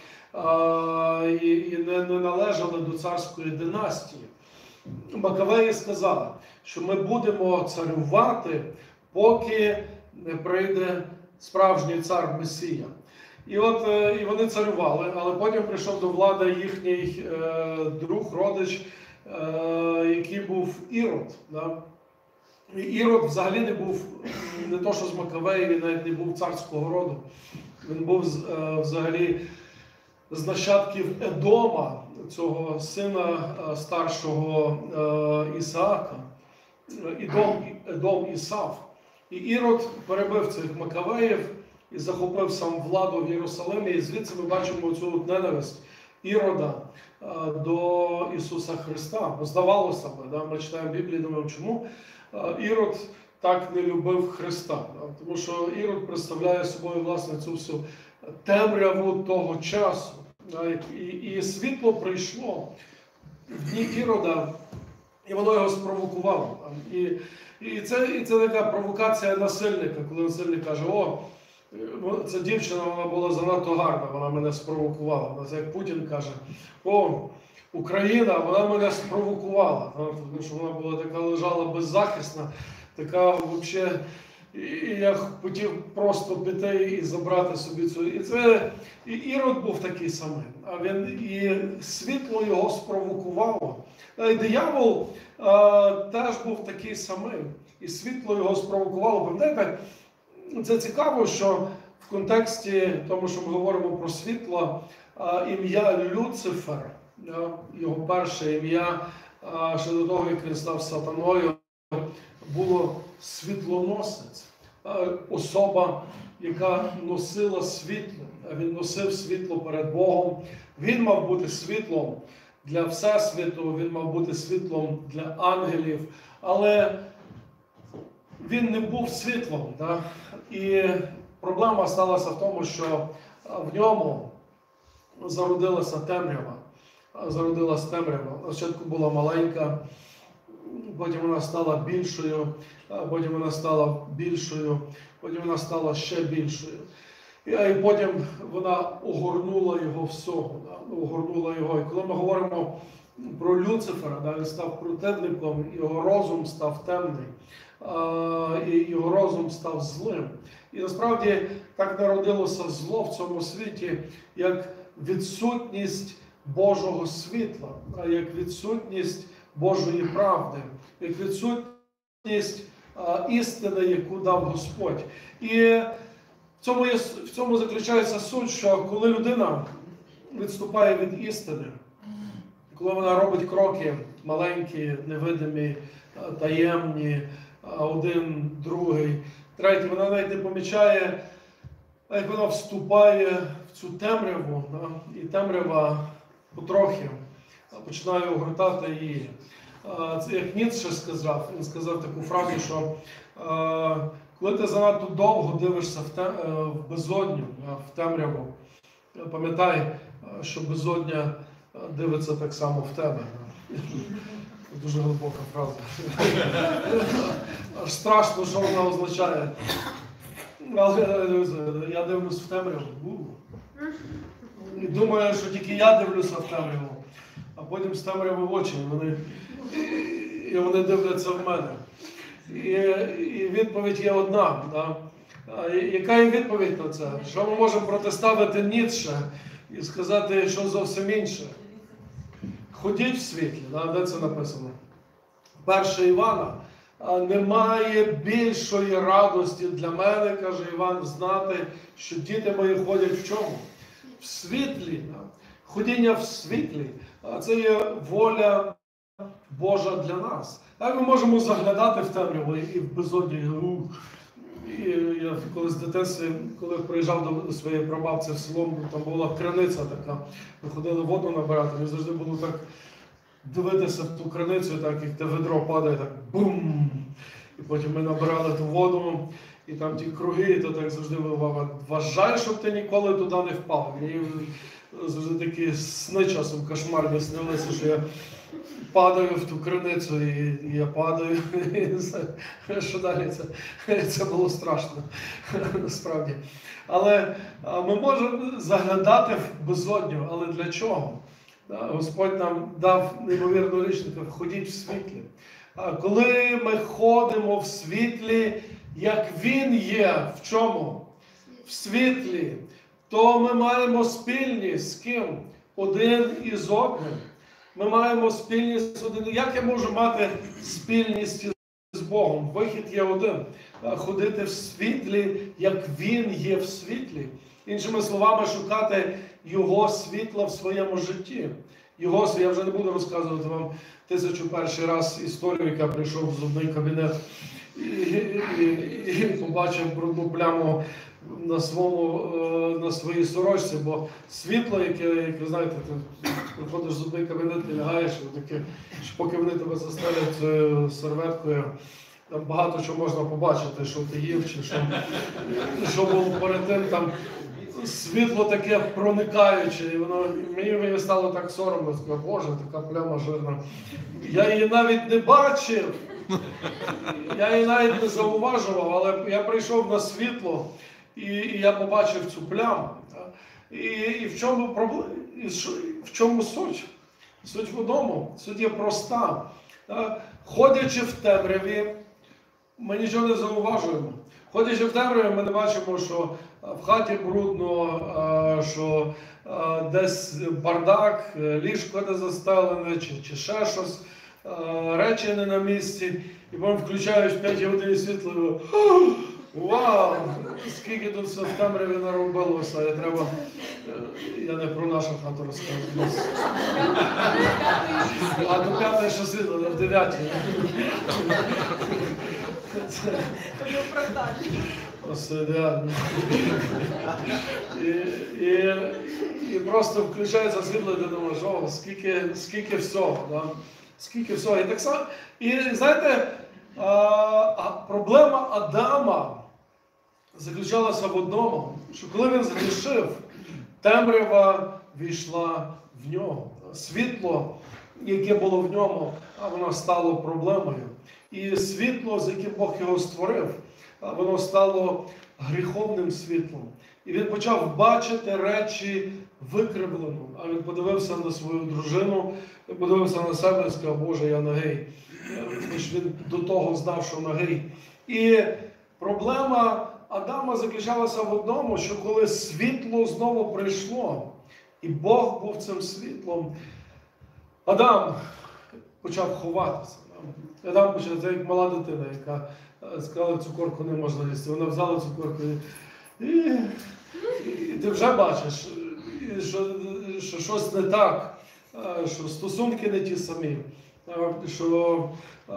Speaker 3: і, і не, не належали до царської династії. Макавеї сказали, що ми будемо царювати, поки не прийде справжній цар Месія. І от і вони царювали, але потім прийшов до влади їхній е, друг, родич, е, який був Ірод. Да? І Ірод взагалі не був, не то що з Макавеїв, він навіть не був царського роду. Він був е, взагалі з нащадків Едома, цього сина е, старшого е, Ісаака, Едом, Едом Ісав. І Ірод перебив цих Макавеїв і захопив сам владу в Єрусалимі. І звідси ми бачимо цю ненависть Ірода а, до Ісуса Христа. Бо здавалося б, да, ми читаємо Біблію, думаємо, чому а, Ірод так не любив Христа. Да? Тому що Ірод представляє собою, власне, цю всю темряву того часу. Да? І, і світло прийшло в дні Ірода, і воно його спровокувало. Да? І, і, це, і це така провокація насильника, коли насильник каже, о, ця дівчина, вона була занадто гарна, вона мене спровокувала. Це як Путін каже, о, Україна, вона мене спровокувала, да, тому що вона була така, лежала беззахисна, така взагалі, і я хотів просто піти і забрати собі цю. І це і Ірод був такий самий, а він і світло його спровокувало. І диявол а, теж був такий самий, і світло його спровокувало. Пам'ятаєте, це цікаво, що в контексті тому, що ми говоримо про світло, а, ім'я Люцифер, його перше ім'я, ще до того, як він став сатаною, було світлоносець, особа, яка носила світло, він носив світло перед Богом, він мав бути світлом для Всесвіту, він мав бути світлом для ангелів, але він не був світлом. Да? І проблема сталася в тому, що в ньому зародилася темрява. Зародилась темрява. Спочатку була маленька, потім вона стала більшою, потім вона стала більшою, потім вона стала ще більшою. І потім вона огорнула його всього, да? огорнула його. І коли ми говоримо про Люцифера, да? Він став противником, його розум став темний, і його розум став злим. І насправді так народилося зло в цьому світі, як відсутність Божого світла, як відсутність Божої правди, як відсутність а, істини, яку дав Господь. І в цьому, є, в цьому заключається суть, що коли людина відступає від істини, коли вона робить кроки маленькі, невидимі, таємні, один, другий, третій, вона навіть не помічає, як вона вступає в цю темряву, да? І темрява потрохи починає огортати її. Це як Ніцше сказав, він сказав таку фразу, що коли ти занадто довго дивишся в, тем... в безодню, в темряву, пам'ятай, що безодня дивиться так само в тебе. Дуже глибока фраза. Аж страшно, що вона означає. Але я дивлюсь в темряву. І думаю, що тільки я дивлюся в темряву, а потім з темряви в очі, вони, і вони дивляться в мене. І, і відповідь є одна. Да? Яка є відповідь на це? Що ми можемо протиставити Ніцше і сказати, що зовсім інше? Ходіть в світлі, да? Де це написано? Перше Івана. Немає більшої радості для мене, каже Іван, знати, що діти мої ходять в чому? В світлі. Ходіння в світлі. Це є воля Божа для нас. Так ми можемо заглядати в темряву і в безодні. І я колись в дитинстві, коли приїжджав до своєї прабабці в село, там була криниця така. Ми ходили воду набирати, мені завжди було так дивитися в ту криницю, так як те ведро падає, так бум! І потім ми набирали ту воду, і там ті круги, і то так завжди вивав. Вважай, щоб ти ніколи туди не впав. Мені завжди такі сни часом кошмарні снилися, що я падаю в ту криницю, і, і я падаю. І що далі? Це, це було страшно, насправді. Але ми можемо заглядати в безодню, але для чого? Господь нам дав неймовірну річ, ходіть в світлі. Коли ми ходимо в світлі, як Він є, в чому? В світлі, то ми маємо спільність з ким? Один із одним. Ми маємо спільність з одним. Як я можу мати спільність з Богом? Вихід є один. Ходити в світлі, як Він є в світлі. Іншими словами, шукати Його світла в своєму житті. Його, я вже не буду розказувати вам тисячу перший раз історію, яка прийшов в зубний кабінет і, і, і, і побачив брудну пляму на, своєму, на своїй сорочці, бо світло, яке, як ви знаєте, ти приходиш в зубний кабінет і лягаєш, і таке, що поки вони тебе застелять серветкою, там багато чого можна побачити, що ти їв, чи що, що було перед тим, там світло таке проникаюче, і воно, мені, мені стало так соромно, сказав, Боже, така пляма жирна. Я її навіть не бачив, я її навіть не зауважував, але я прийшов на світло, і, і я побачив цю пляму. І, і в чому проблема, і в чому суть? Суть в одному, суть є проста. Ходячи в темряві, ми нічого не зауважуємо. Ходячи в темряві, ми не бачимо, що в хаті брудно, що десь бардак, ліжко не застелене, чи, чи ще щось, речі не на місці. І потім включаєш п'ять годин світло. Вау! Скільки тут все в темряві наробилося, я треба... Я не про нашу хату розказую. А до п'ятої що світло, в дев'ятій. Ось, да. І, і, і просто включається світло, і ти думаєш, о, скільки, скільки всього. Да? Скільки всього. І так само. І знаєте, а, а проблема Адама заключалася в одному, що коли він згрішив, темрява війшла в нього. Світло, яке було в ньому, воно стало проблемою. І світло, з яким Бог його створив, воно стало гріховним світлом. І він почав бачити речі викривлено. А він подивився на свою дружину, подивився на себе і сказав, Боже, я нагий. Він до того знав, що нагий. І проблема Адама заключалася в одному, що коли світло знову прийшло, і Бог був цим світлом, Адам почав ховатися. Адам почав, це як мала дитина, яка сказала, цукорку не можна їсти. Вона взяла цукорку і, і, і ти вже бачиш, що, що щось не так, що стосунки не ті самі, що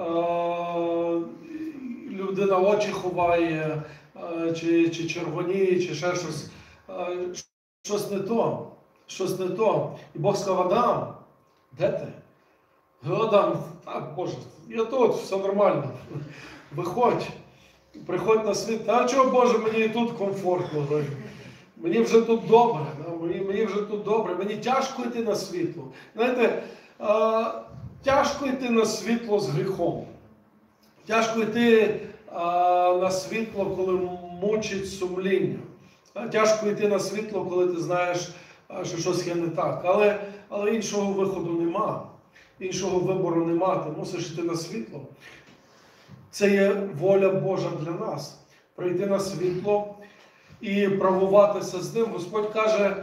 Speaker 3: а, людина очі ховає, чи, чи червоніє, чи ще щось. Щось не то, щось не то. І Бог сказав, Адам, де ти? Адам, так, Боже, я тут, все нормально. Виходь, приходь на світ. А чого, Боже, мені і тут комфортно. Мені вже тут добре, мені, мені вже тут добре, мені тяжко йти на світло. Знаєте, а, тяжко йти на світло з гріхом. Тяжко йти а, на світло, коли мучить сумління. А, тяжко йти на світло, коли ти знаєш, а, що щось є не так. Але, але іншого виходу нема. Іншого вибору нема. Ти мусиш йти на світло. Це є воля Божа для нас. Прийти на світло і правуватися з ним. Господь каже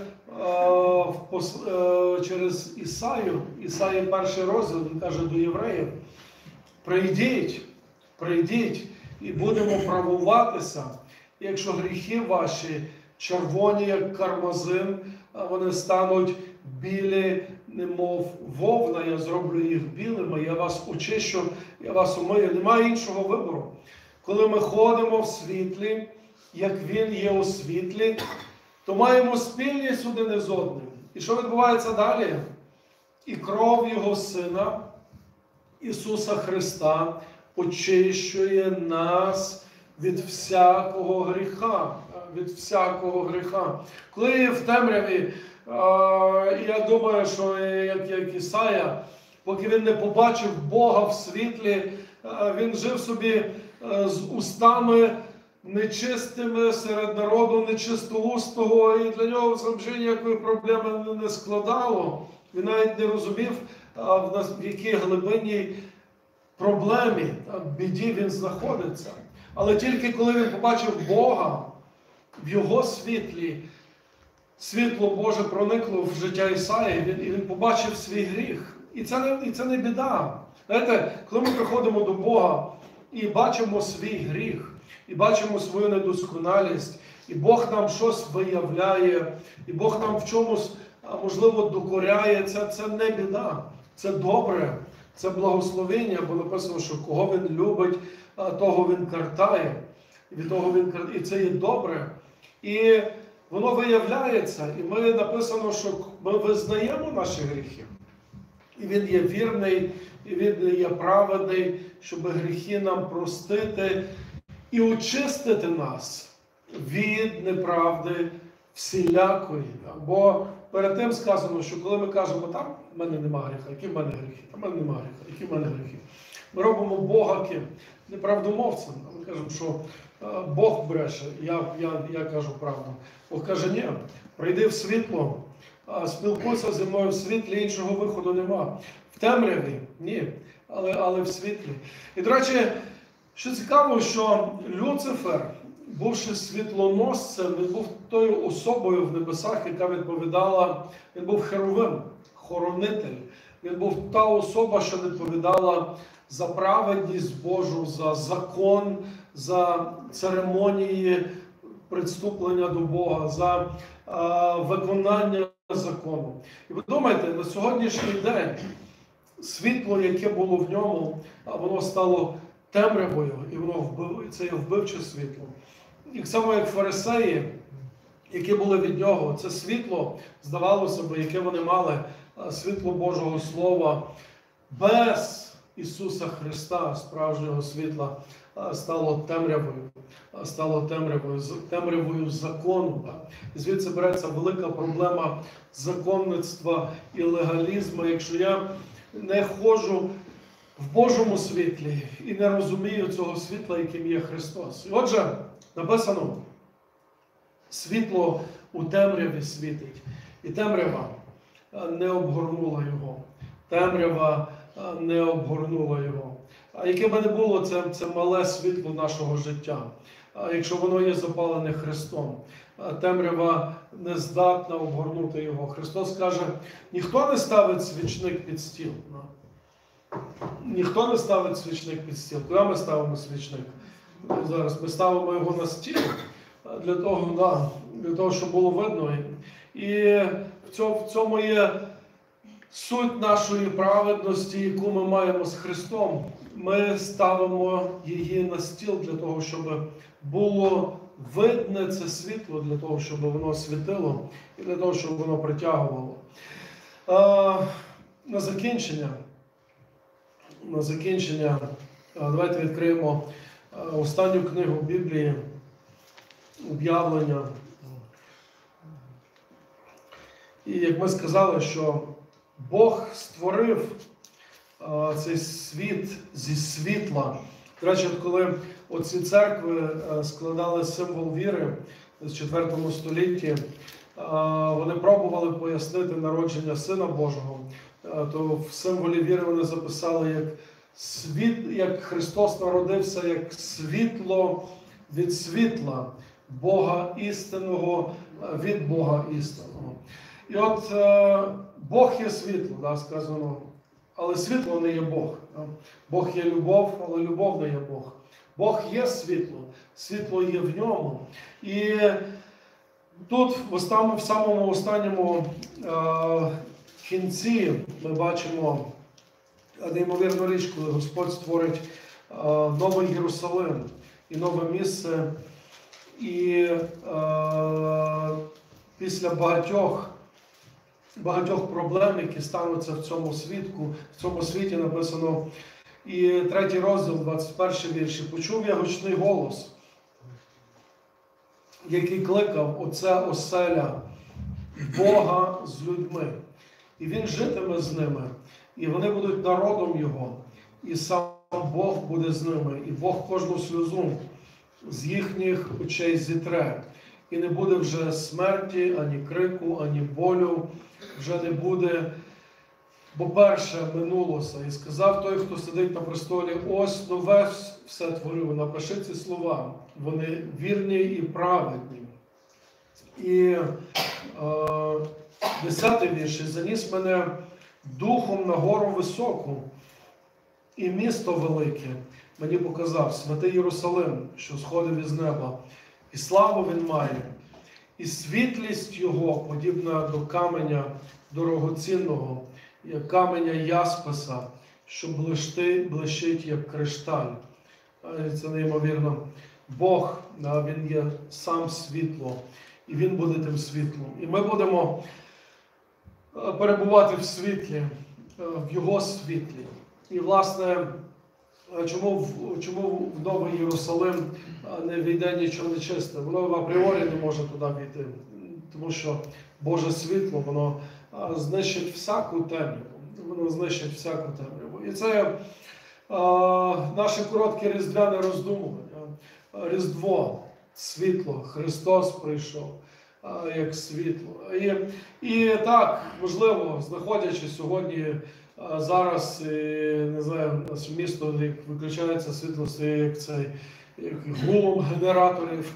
Speaker 3: через Ісаю, Ісаї перший розділ, він каже до євреїв, прийдіть, прийдіть і будемо правуватися. І якщо гріхи ваші червоні, як кармазин, вони стануть білі, немов вовна, я зроблю їх білими, я вас очищу, я вас умию. Немає іншого вибору. Коли ми ходимо в світлі, як Він є у світлі, то маємо спільність один з одним. І що відбувається далі? І кров Його Сина, Ісуса Христа, очищує нас від всякого гріха. Від всякого гріха. Коли в темряві, я думаю, що як, як Ісая, поки він не побачив Бога в світлі, він жив собі з устами нечистими серед народу нечистоустого, і для нього взагалі ніякої проблеми не складало. Він навіть не розумів, в якій глибинній проблемі, біді він знаходиться. Але тільки коли він побачив Бога в його світлі, світло Боже проникло в життя Ісаї, він, і він побачив свій гріх. І це не, і це не біда. Знаєте, коли ми приходимо до Бога і бачимо свій гріх, і бачимо свою недосконалість, і Бог нам щось виявляє, і Бог нам в чомусь, можливо, докоряє, це, це не біда. Це добре, це благословення, бо написано, що кого Він любить, того Він картає. І від того Він картає. І це є добре. І воно виявляється, і ми написано, що ми визнаємо наші гріхи. І Він є вірний, і Він є праведний, щоб гріхи нам простити і очистити нас від неправди всілякої. Бо перед тим сказано, що коли ми кажемо, там в мене нема гріха, які в мене гріхи, там в мене нема гріха, які в мене гріхи. Ми робимо Бога ким? Неправдомовцем. Ми кажемо, що Бог бреше, я, я, я кажу правду. Бог каже, ні, прийди в світло, а, спілкуйся зі мною в світлі, іншого виходу нема. В темряві ні, але, але в світлі. І, до речі, що цікаво, що Люцифер, бувши світлоносцем, він був тою особою в небесах, яка відповідала, він був херовим, хоронитель. Він був та особа, що відповідала за праведність Божу, за закон, за церемонії приступлення до Бога, за а, виконання закону. І ви думаєте, на сьогоднішній день світло, яке було в ньому, воно стало темрявою, і воно вбив, це є вбивче світло. І саме як фарисеї, які були від нього, це світло, здавалося б, яке вони мали, світло Божого Слова, без Ісуса Христа, справжнього світла, стало темрявою, стало темрявою, темрявою закону. І звідси береться велика проблема законництва і легалізму. Якщо я не ходжу в Божому світлі і не розумію цього світла, яким є Христос. І отже, написано, світло у темряві світить, і темрява не обгорнула його. Темрява не обгорнула його. А яке б не було, це, це мале світло нашого життя. А якщо воно є запалене Христом, темрява не здатна обгорнути його. Христос каже, ніхто не ставить свічник під стіл. Ніхто не ставить свічник під стіл. Куди ми ставимо свічник? Зараз ми ставимо його на стіл, для того, да, для того, щоб було видно. І в цьому, в цьому є суть нашої праведності, яку ми маємо з Христом. Ми ставимо її на стіл для того, щоб було видне це світло, для того, щоб воно світило і для того, щоб воно притягувало. А, на закінчення, на закінчення, давайте відкриємо останню книгу Біблії, Об'явлення. І як ми сказали, що Бог створив а, цей світ зі світла. До речі, от коли оці церкви а, складали символ віри в четвертому столітті, а, вони пробували пояснити народження Сина Божого, а, то в символі віри вони записали, як, світ, як Христос народився, як світло від світла, Бога істинного від Бога істинного. І от е, Бог є світло, да, сказано, але світло не є Бог. Да? Бог є любов, але любов не є Бог. Бог є світло, світло є в ньому. І тут в, останньому, в самому останньому е, кінці ми бачимо неймовірну річ, коли Господь створить е, новий Єрусалим і нове місце. І е, після багатьох багатьох проблем, які стануться в цьому світку, в цьому світі написано, і третій розділ, двадцять перший вірш. «Почув я гучний голос, який кликав: оце оселя Бога з людьми, і Він житиме з ними, і вони будуть народом Його, і сам Бог буде з ними, і Бог кожну сльозу з їхніх очей зітре. І не буде вже смерті, ані крику, ані болю, вже не буде, бо перше минулося. І сказав той, хто сидить на престолі: ось нове все творю, напиши ці слова, вони вірні і праведні». І е, десятий вірш. «І заніс мене духом на гору високу, і місто велике мені показав, святий Єрусалим, що сходив із неба. І славу він має, і світлість його подібна до каменя дорогоцінного, як каменя ясписа, що блищить, блищить як кришталь». Це неймовірно. Бог, Він є сам світло, і Він буде тим світлом. І ми будемо перебувати в світлі, в Його світлі. І, власне, чому в, чому в Новий Єрусалим не війде нічого нечисте? Воно апріорі не може туди війти, тому що Боже світло, воно знищить всяку темряву. Воно знищить всяку темряву. І це а, наше коротке різдвяне роздумування. Різдво, світло, Христос прийшов. а, як світло. І, і так, можливо, знаходячи сьогодні а, зараз, і, не знаю, наше місто, як виключається світло, стає як цей, як гулом генераторів.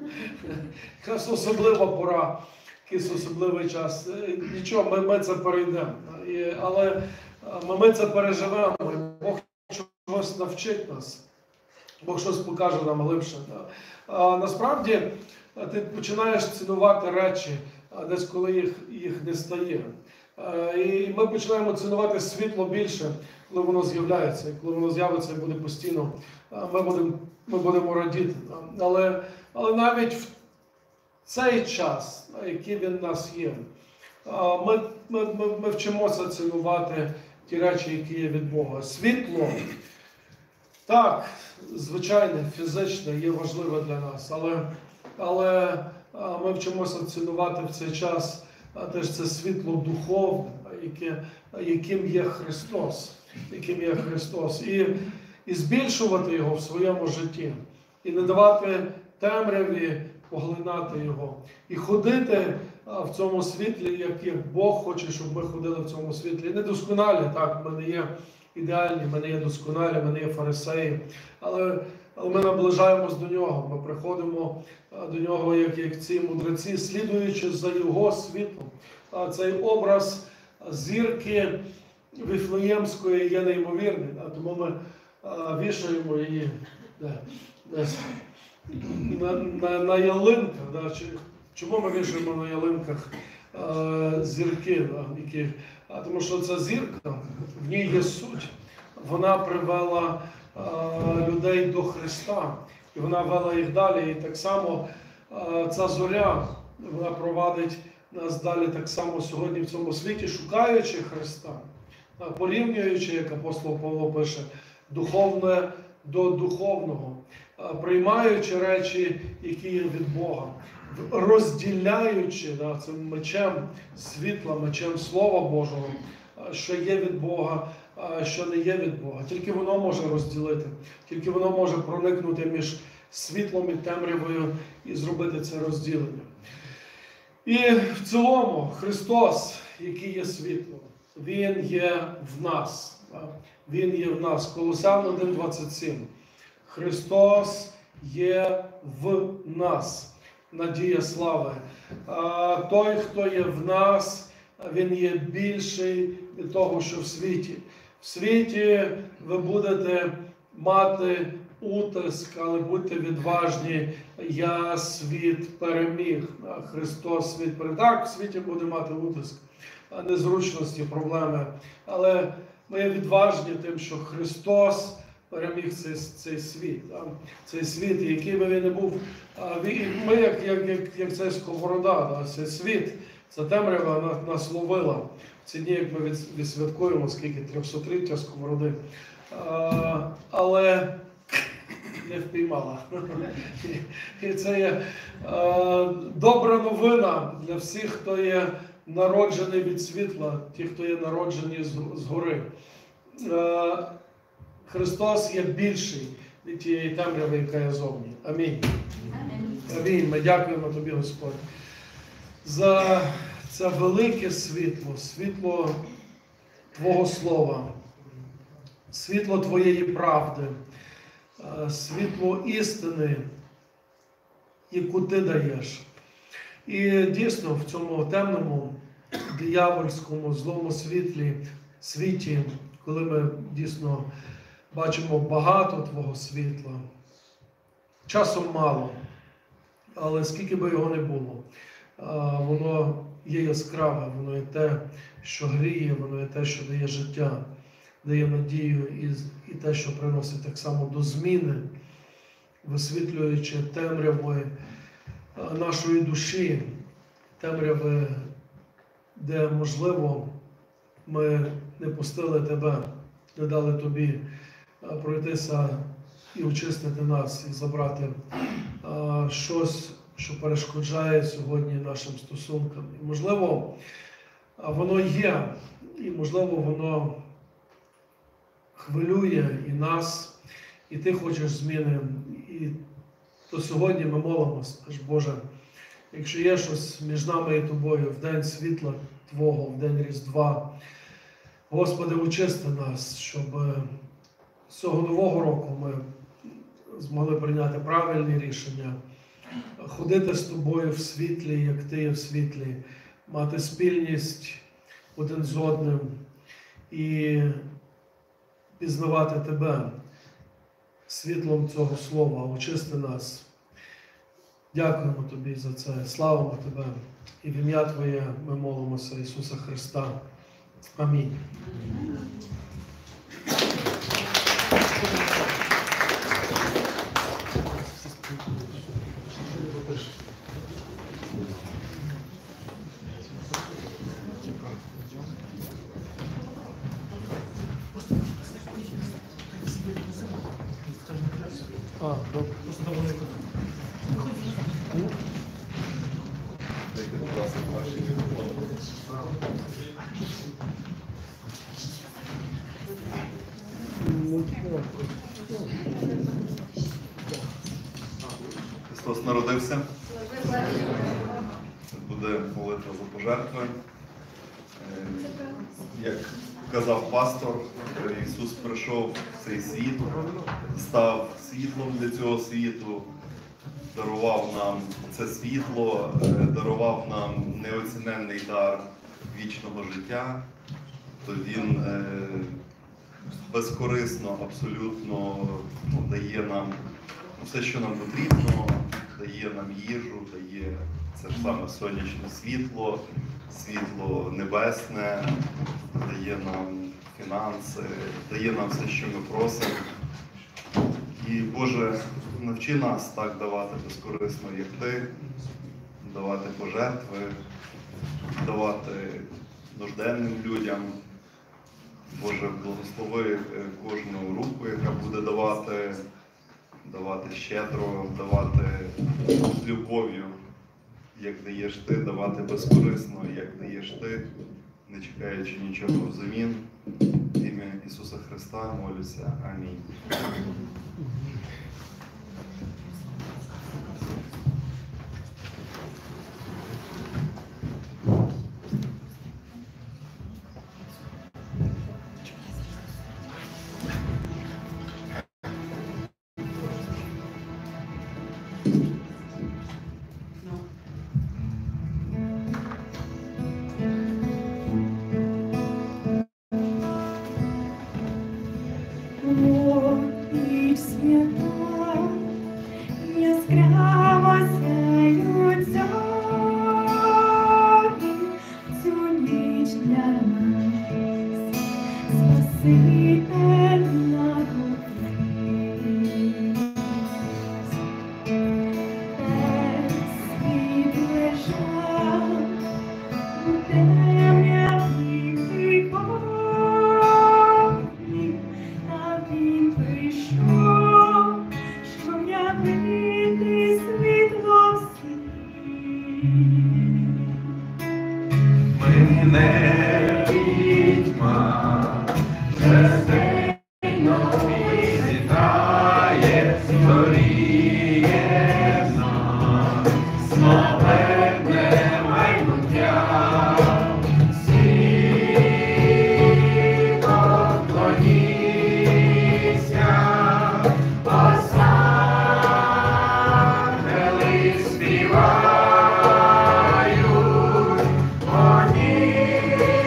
Speaker 3: Якась особлива пора, якийсь особливий час. Нічого, ми, ми це перейдемо. І, але ми, ми це переживемо, і Бог чогось навчить нас. Бог щось покаже нам глибше. А, насправді, ти починаєш цінувати речі, десь коли їх, їх не стає. А, і ми починаємо цінувати світло більше, коли воно з'являється. І коли воно з'явиться і буде постійно, ми будемо, ми будемо радіти. Але, але навіть в цей час, який він в нас є, ми, ми, ми, ми вчимося цінувати ті речі, які є від Бога. Світло, так, звичайне, фізичне, є важливе для нас, але, але ми вчимося цінувати в цей час теж це світло духовне, яке, яким є Христос, яким є Христос, і, і збільшувати його в своєму житті, і не давати темряві поглинати його, і ходити в цьому світлі, як, як Бог хоче, щоб ми ходили в цьому світлі. Не досконалі, так, ми не є ідеальні, ми не є досконалі, ми не є фарисеї, але, але ми наближаємось до нього, ми приходимо до нього, як, як ці мудреці, слідуючи за його світлом. Цей образ зірки Вифлеємської є неймовірний, тому ми вішаємо її десь на, на, на ялинках. Да? Чому ми вішаємо на ялинках е, зірки? Да? Які? А, тому що ця зірка, в ній є суть. Вона привела е, людей до Христа. І вона вела їх далі. І так само е, ця зоря, вона провадить нас далі так само сьогодні в цьому світі, шукаючи Христа. Порівнюючи, як апостол Павло пише, духовне до духовного, приймаючи речі, які є від Бога, розділяючи да, цим мечем світла, мечем Слова Божого, що є від Бога, що не є від Бога. Тільки воно може розділити, тільки воно може проникнути між світлом і темрявою і зробити це розділення. І в цілому Христос, який є світлом, Він є в нас. Він є в нас. Колосан один двадцять сім. Христос є в нас. Надія слави. Той, хто є в нас, він є більший від того, що в світі. В світі ви будете мати утиск, але будьте відважні. Я світ переміг. Христос світ переміг. Так, в світі буде мати утиск, незручності, проблеми. Але ми є відважні тим, що Христос переміг цей, цей світ. Цей світ, який би він не був. Ми, як, як, як, як цей сковорода, цей світ, ця темрява нас ловила. В ці дні, як ми відсвяткуємо, скільки, трьохсотліття сковороди. Але не впіймала. І це є добра новина для всіх, хто є народжений від світла, ті, хто є народжені згори. Христос є більший від тієї темряви, яка є зовні. Амінь. Амінь. Ми дякуємо Тобі, Господь, за це велике світло, світло Твого Слова, світло Твоєї правди, світло істини, яку Ти даєш. І дійсно в цьому темному, диявольському, злому світлі, світі, коли ми дійсно бачимо багато Твого світла, часом мало, але скільки би його не було, воно є яскраве, воно є те, що гріє, воно є те, що дає життя, дає надію і, і те, що приносить так само до зміни, висвітлюючи темряви нашої душі, темряви, де, можливо, ми не пустили Тебе, не дали Тобі пройтися і очистити нас, і забрати а, щось, що перешкоджає сьогодні нашим стосункам. І, можливо, воно є, і, можливо, воно хвилює і нас, і Ти хочеш зміни. І то сьогодні ми молимося, Боже, якщо є щось між нами і тобою в день світла Твого, в день Різдва, Господи, очисти нас, щоб з цього нового року ми змогли прийняти правильні рішення, ходити з Тобою в світлі, як Ти є в світлі, мати спільність один з одним і пізнавати Тебе світлом цього слова, очисти нас. Дякуємо Тобі за це, славимо Тебе. І в ім'я Твоє ми молимося Ісуса Христа. Амінь. А, добре.
Speaker 9: Христос народився. Буде молитва за пожертви. Е, Як казав пастор, Ісус прийшов в цей світ, став світлом для цього світу, дарував нам це світло, е, дарував нам неоціненний дар вічного життя, то Він е, безкорисно абсолютно ну, дає нам все, що нам потрібно, дає нам їжу, дає це ж саме сонячне світло, світло небесне, дає нам фінанси, дає нам все, що ми просимо. І, Боже, навчи нас так давати безкорисно, як Ти, давати пожертви, давати нужденним людям. Боже, благослови кожну руку, яка буде давати, давати щедро, давати з любов'ю, як даєш Ти, давати безкорисно, як даєш Ти, не чекаючи нічого взамін. В ім'я Ісуса Христа молюся. Амінь.
Speaker 10: Співають, вони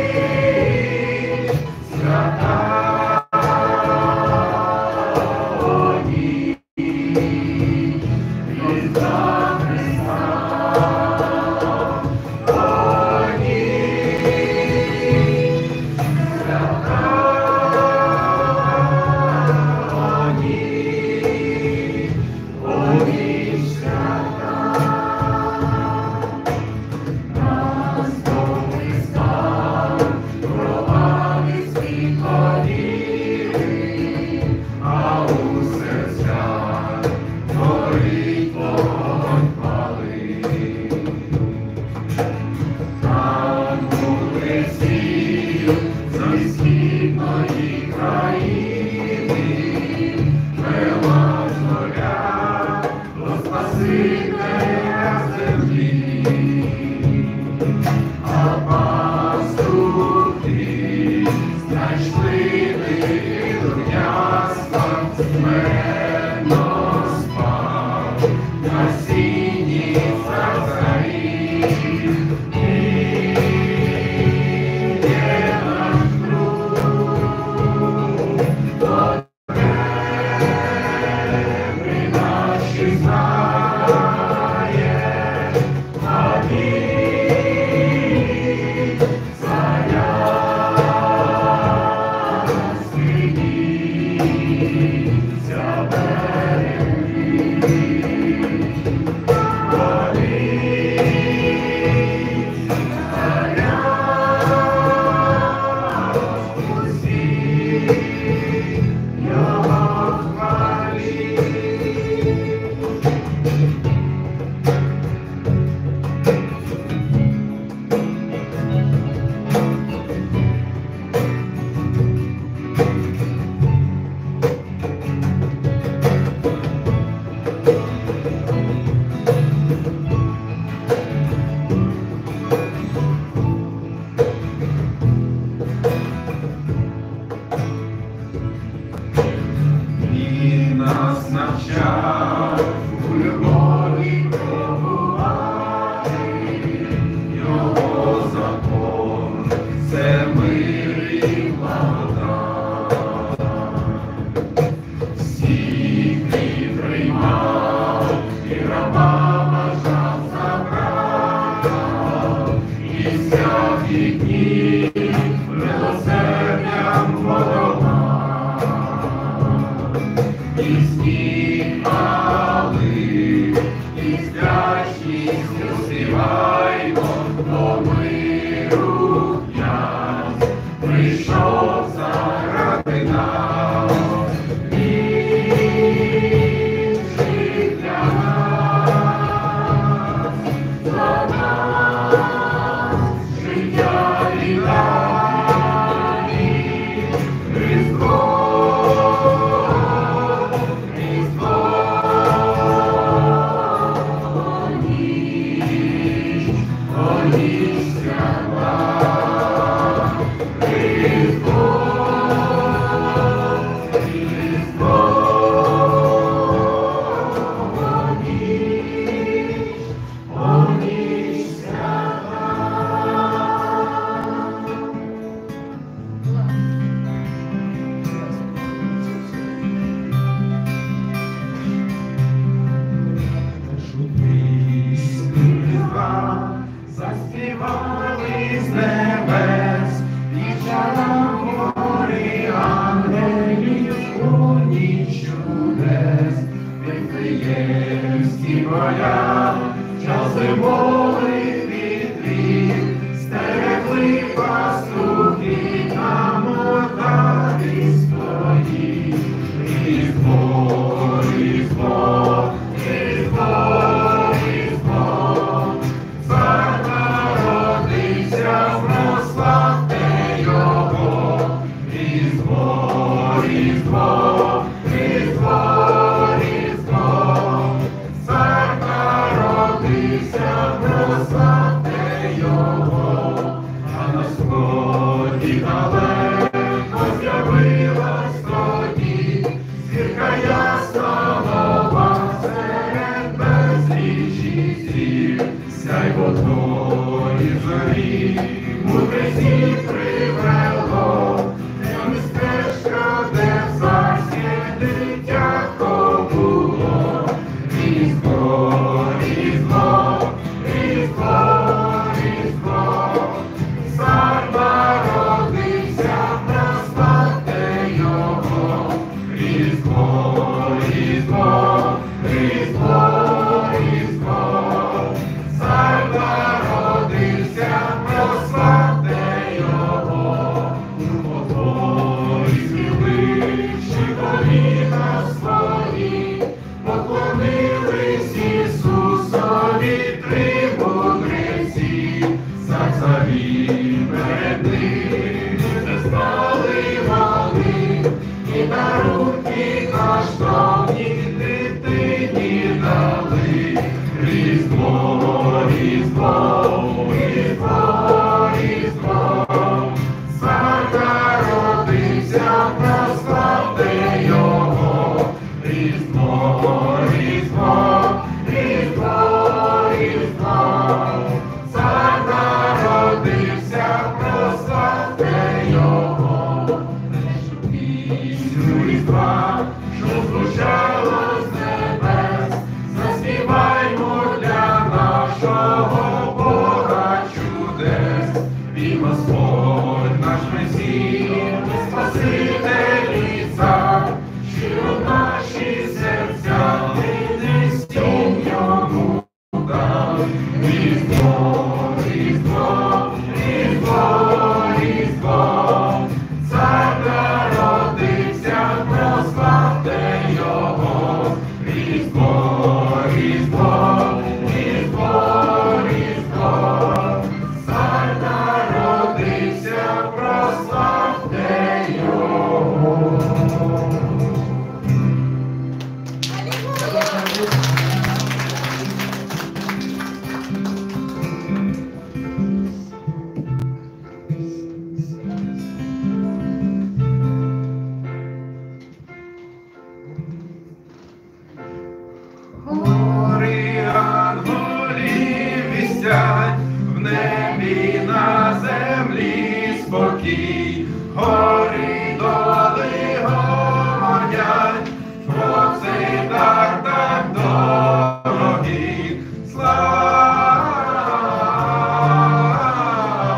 Speaker 10: Слава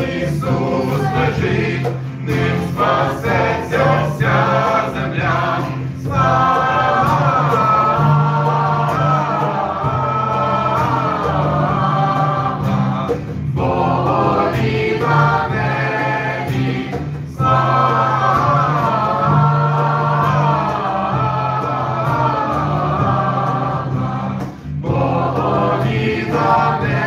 Speaker 10: Ісус лежить, ним спасеться вся земля. Слава Богові на небі, слава Богові на небі.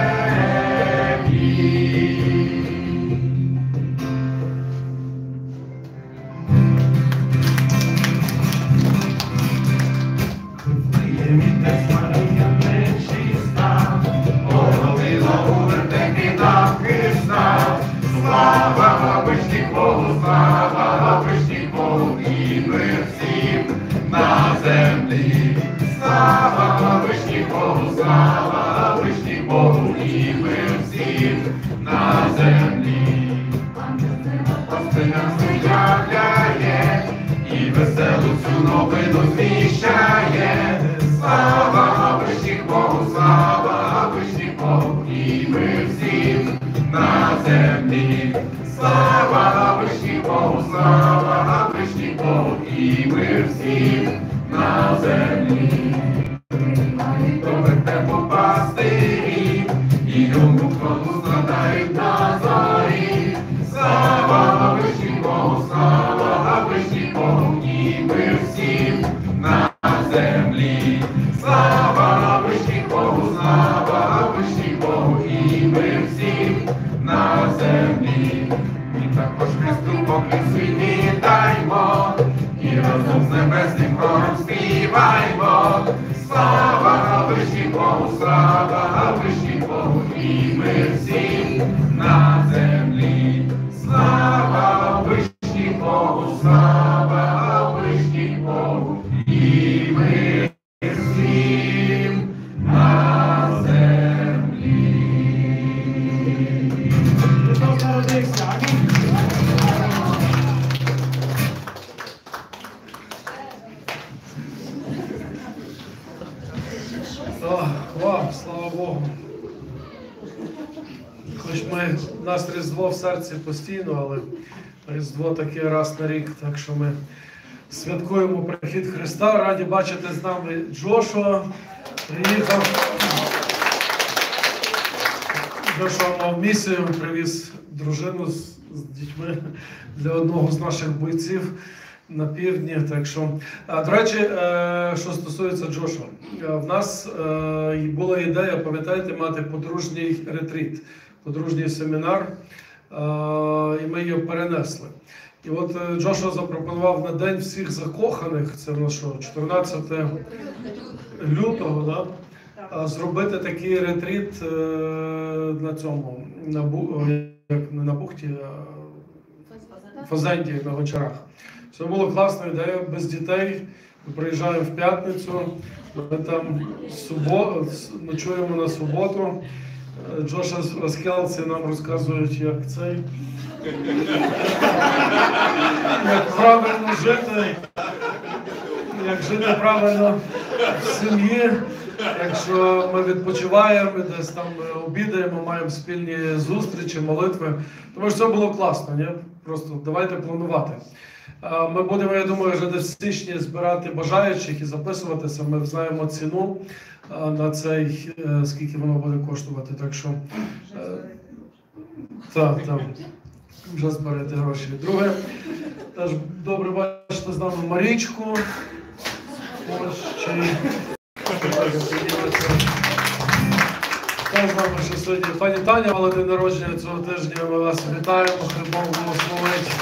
Speaker 10: Слава вишній Богу, слава вишній Богу, і мир всім на землі. Слава вишній Богу, слава вишній Богу, і мир всім на землі. Пастирям з'являє, і веселу цю новину зміщає. Слава вишній Богу, слава вишній Богу, і мир всім на землі. Слава вишній Богу, слава вишній Богу, і мир всім на землі. Довете по пастирі, і йому хвалу складають на зорі. Слава вишній Богу, слава вишній Богу, і мир всім на землі. Слава вишній Богу, слава вишній Богу, і мир всім на землі. І також Христу поклін вітаймо, і разом з небесним хором співаймо. Слава вишній Богу, слава вишній Богу, і мир всім на землі. Слава вишній Богу, слава вишній Богу, і мир всім на землі.
Speaker 2: Христос народився. Амінь.
Speaker 3: О, вау, слава Богу. Хоч ми, у нас Різдво в серці постійно, але Різдво таке раз на рік, так що ми святкуємо прихід Христа. Раді бачити з нами Джошуа. Приїхав. Джошуа мав місію, привіз дружину з, з дітьми для одного з наших бойців на півдні. Так що, а, до речі, е, що стосується Джошуа, е, в нас е, була ідея, пам'ятаєте, мати подружній ретріт, подружній семінар, е, і ми її перенесли. І от е, Джошуа запропонував на День всіх закоханих, це на що, чотирнадцяте лютого, да? А, зробити такий ретріт е, на цьому, на, бу, як, не на бухті, а в Фазенді, на Гончарах. Це була класна ідея, без дітей. Ми приїжджаємо в п'ятницю, ми там субо... ночуємо на суботу. Джоша Скелці нам розказують, як цей, як правильно жити, як жити правильно в сім'ї. Якщо ми відпочиваємо, десь там обідаємо, маємо спільні зустрічі, молитви. Тому що це було класно, ні? Просто давайте планувати. Ми будемо, я думаю, вже десь в січні збирати бажаючих і записуватися. Ми знаємо ціну на цей, скільки воно буде коштувати. Так що, так, так, вже зберете гроші. Друге, теж добре бачити з нами Марічку. Ось, чи... Та з нами ще сьогодні пані Таня, але день народження цього тижня, ми вас вітаємо, хай Бог благословить.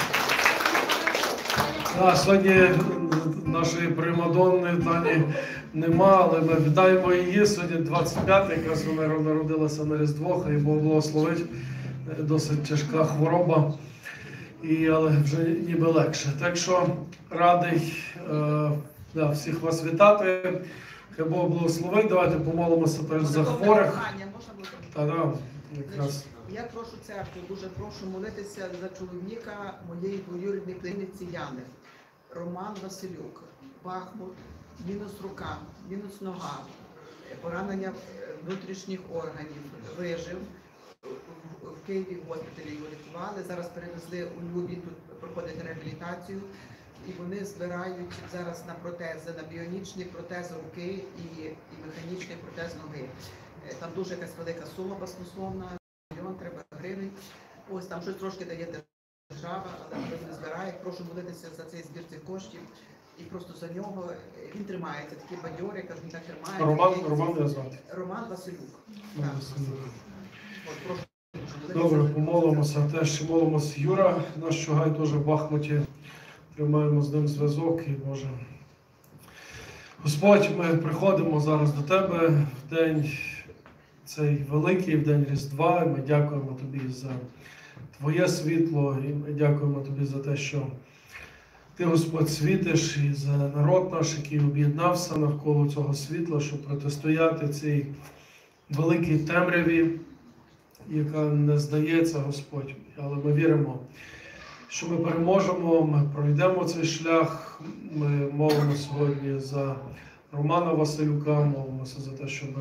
Speaker 3: А, сьогодні нашої примадонни Тані нема, але ми вітаємо її. Сьогодні двадцять п'яте, якраз вона народилася на Різдво, хай Бог благословить. Досить тяжка хвороба, і, але вже ніби легше. Так що радий е, да, всіх вас вітати. Хай Бог благословить. Давайте помолимося теж за хворих. Та, да, якраз.
Speaker 11: Я прошу церкву, дуже прошу молитися за чоловіка моєї двоюрідної племінниці Яни. Роман Василюк, Бахмут, мінус рука, мінус нога, поранення внутрішніх органів, вижив. В в Києві в госпіталі його лікували. Зараз перевезли у Львів, він тут проходить реабілітацію. І вони збирають зараз на протези, на біонічні протези руки і, і механічний протез ноги. Е, Там дуже якась велика сума баснословна, мільйон треба гривень. Ось там щось трошки дає держава, але вони збирають. Прошу молитися за цей збір цих коштів. І просто за нього він тримається, такі бадьори, кажуть, він так тримається.
Speaker 12: Роман,
Speaker 11: Такий-
Speaker 12: Роман мене звати.
Speaker 11: Роман Василюк.
Speaker 12: Роман
Speaker 11: Так.
Speaker 12: Василюк.
Speaker 11: От, прошу молитися
Speaker 12: Добре,
Speaker 11: за-
Speaker 12: помолимося. Теж молимося. Юра, наш Чугай теж в Бахмуті. Тримаємо з ним зв'язок і Боже. Господь, ми приходимо зараз до Тебе в день цей великий, в день Різдва. І ми дякуємо Тобі за Твоє світло. І ми дякуємо Тобі за те, що Ти, Господь, світиш і за народ наш, який об'єднався навколо цього світла, щоб протистояти цій великій темряві, яка не здається, Господь. Але ми віримо, що ми переможемо, ми пройдемо цей шлях. Ми молимо сьогодні за Романа Василюка, молимося за те, щоб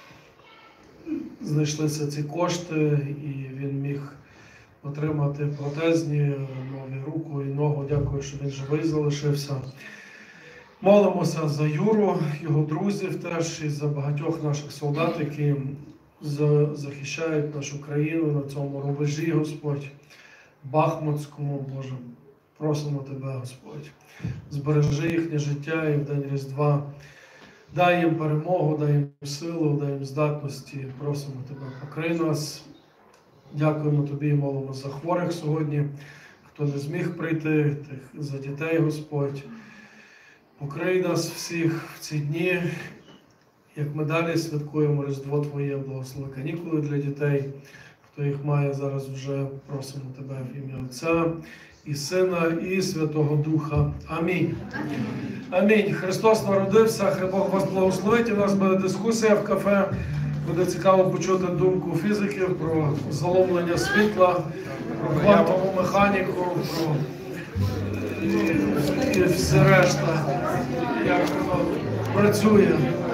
Speaker 12: знайшлися ці кошти і він міг отримати протезні нові руку і ногу. Дякую, що він живий залишився. Молимося за Юру, його друзів теж і за багатьох наших солдат, які за- захищають нашу країну на цьому рубежі, Господь. Бахмутському, Боже, просимо Тебе, Господь, збережи їхнє життя і в день Різдва дай їм перемогу, дай їм силу, дай їм здатності, просимо Тебе, покрий нас. Дякуємо Тобі і молимо за хворих сьогодні, хто не зміг прийти, тих за дітей, Господь. Покрий нас всіх в ці дні, як ми далі святкуємо Різдво Твоє, благослови канікули для дітей. Хто їх має зараз вже, просимо Тебе в ім'я Отця і Сина, і Святого Духа. Амінь. Амінь. Христос народився, хай Бог вас благословить. І у нас буде дискусія в кафе. Буде цікаво почути думку фізиків про заломлення світла, про квантову механіку, про і, і все решта, як воно працює.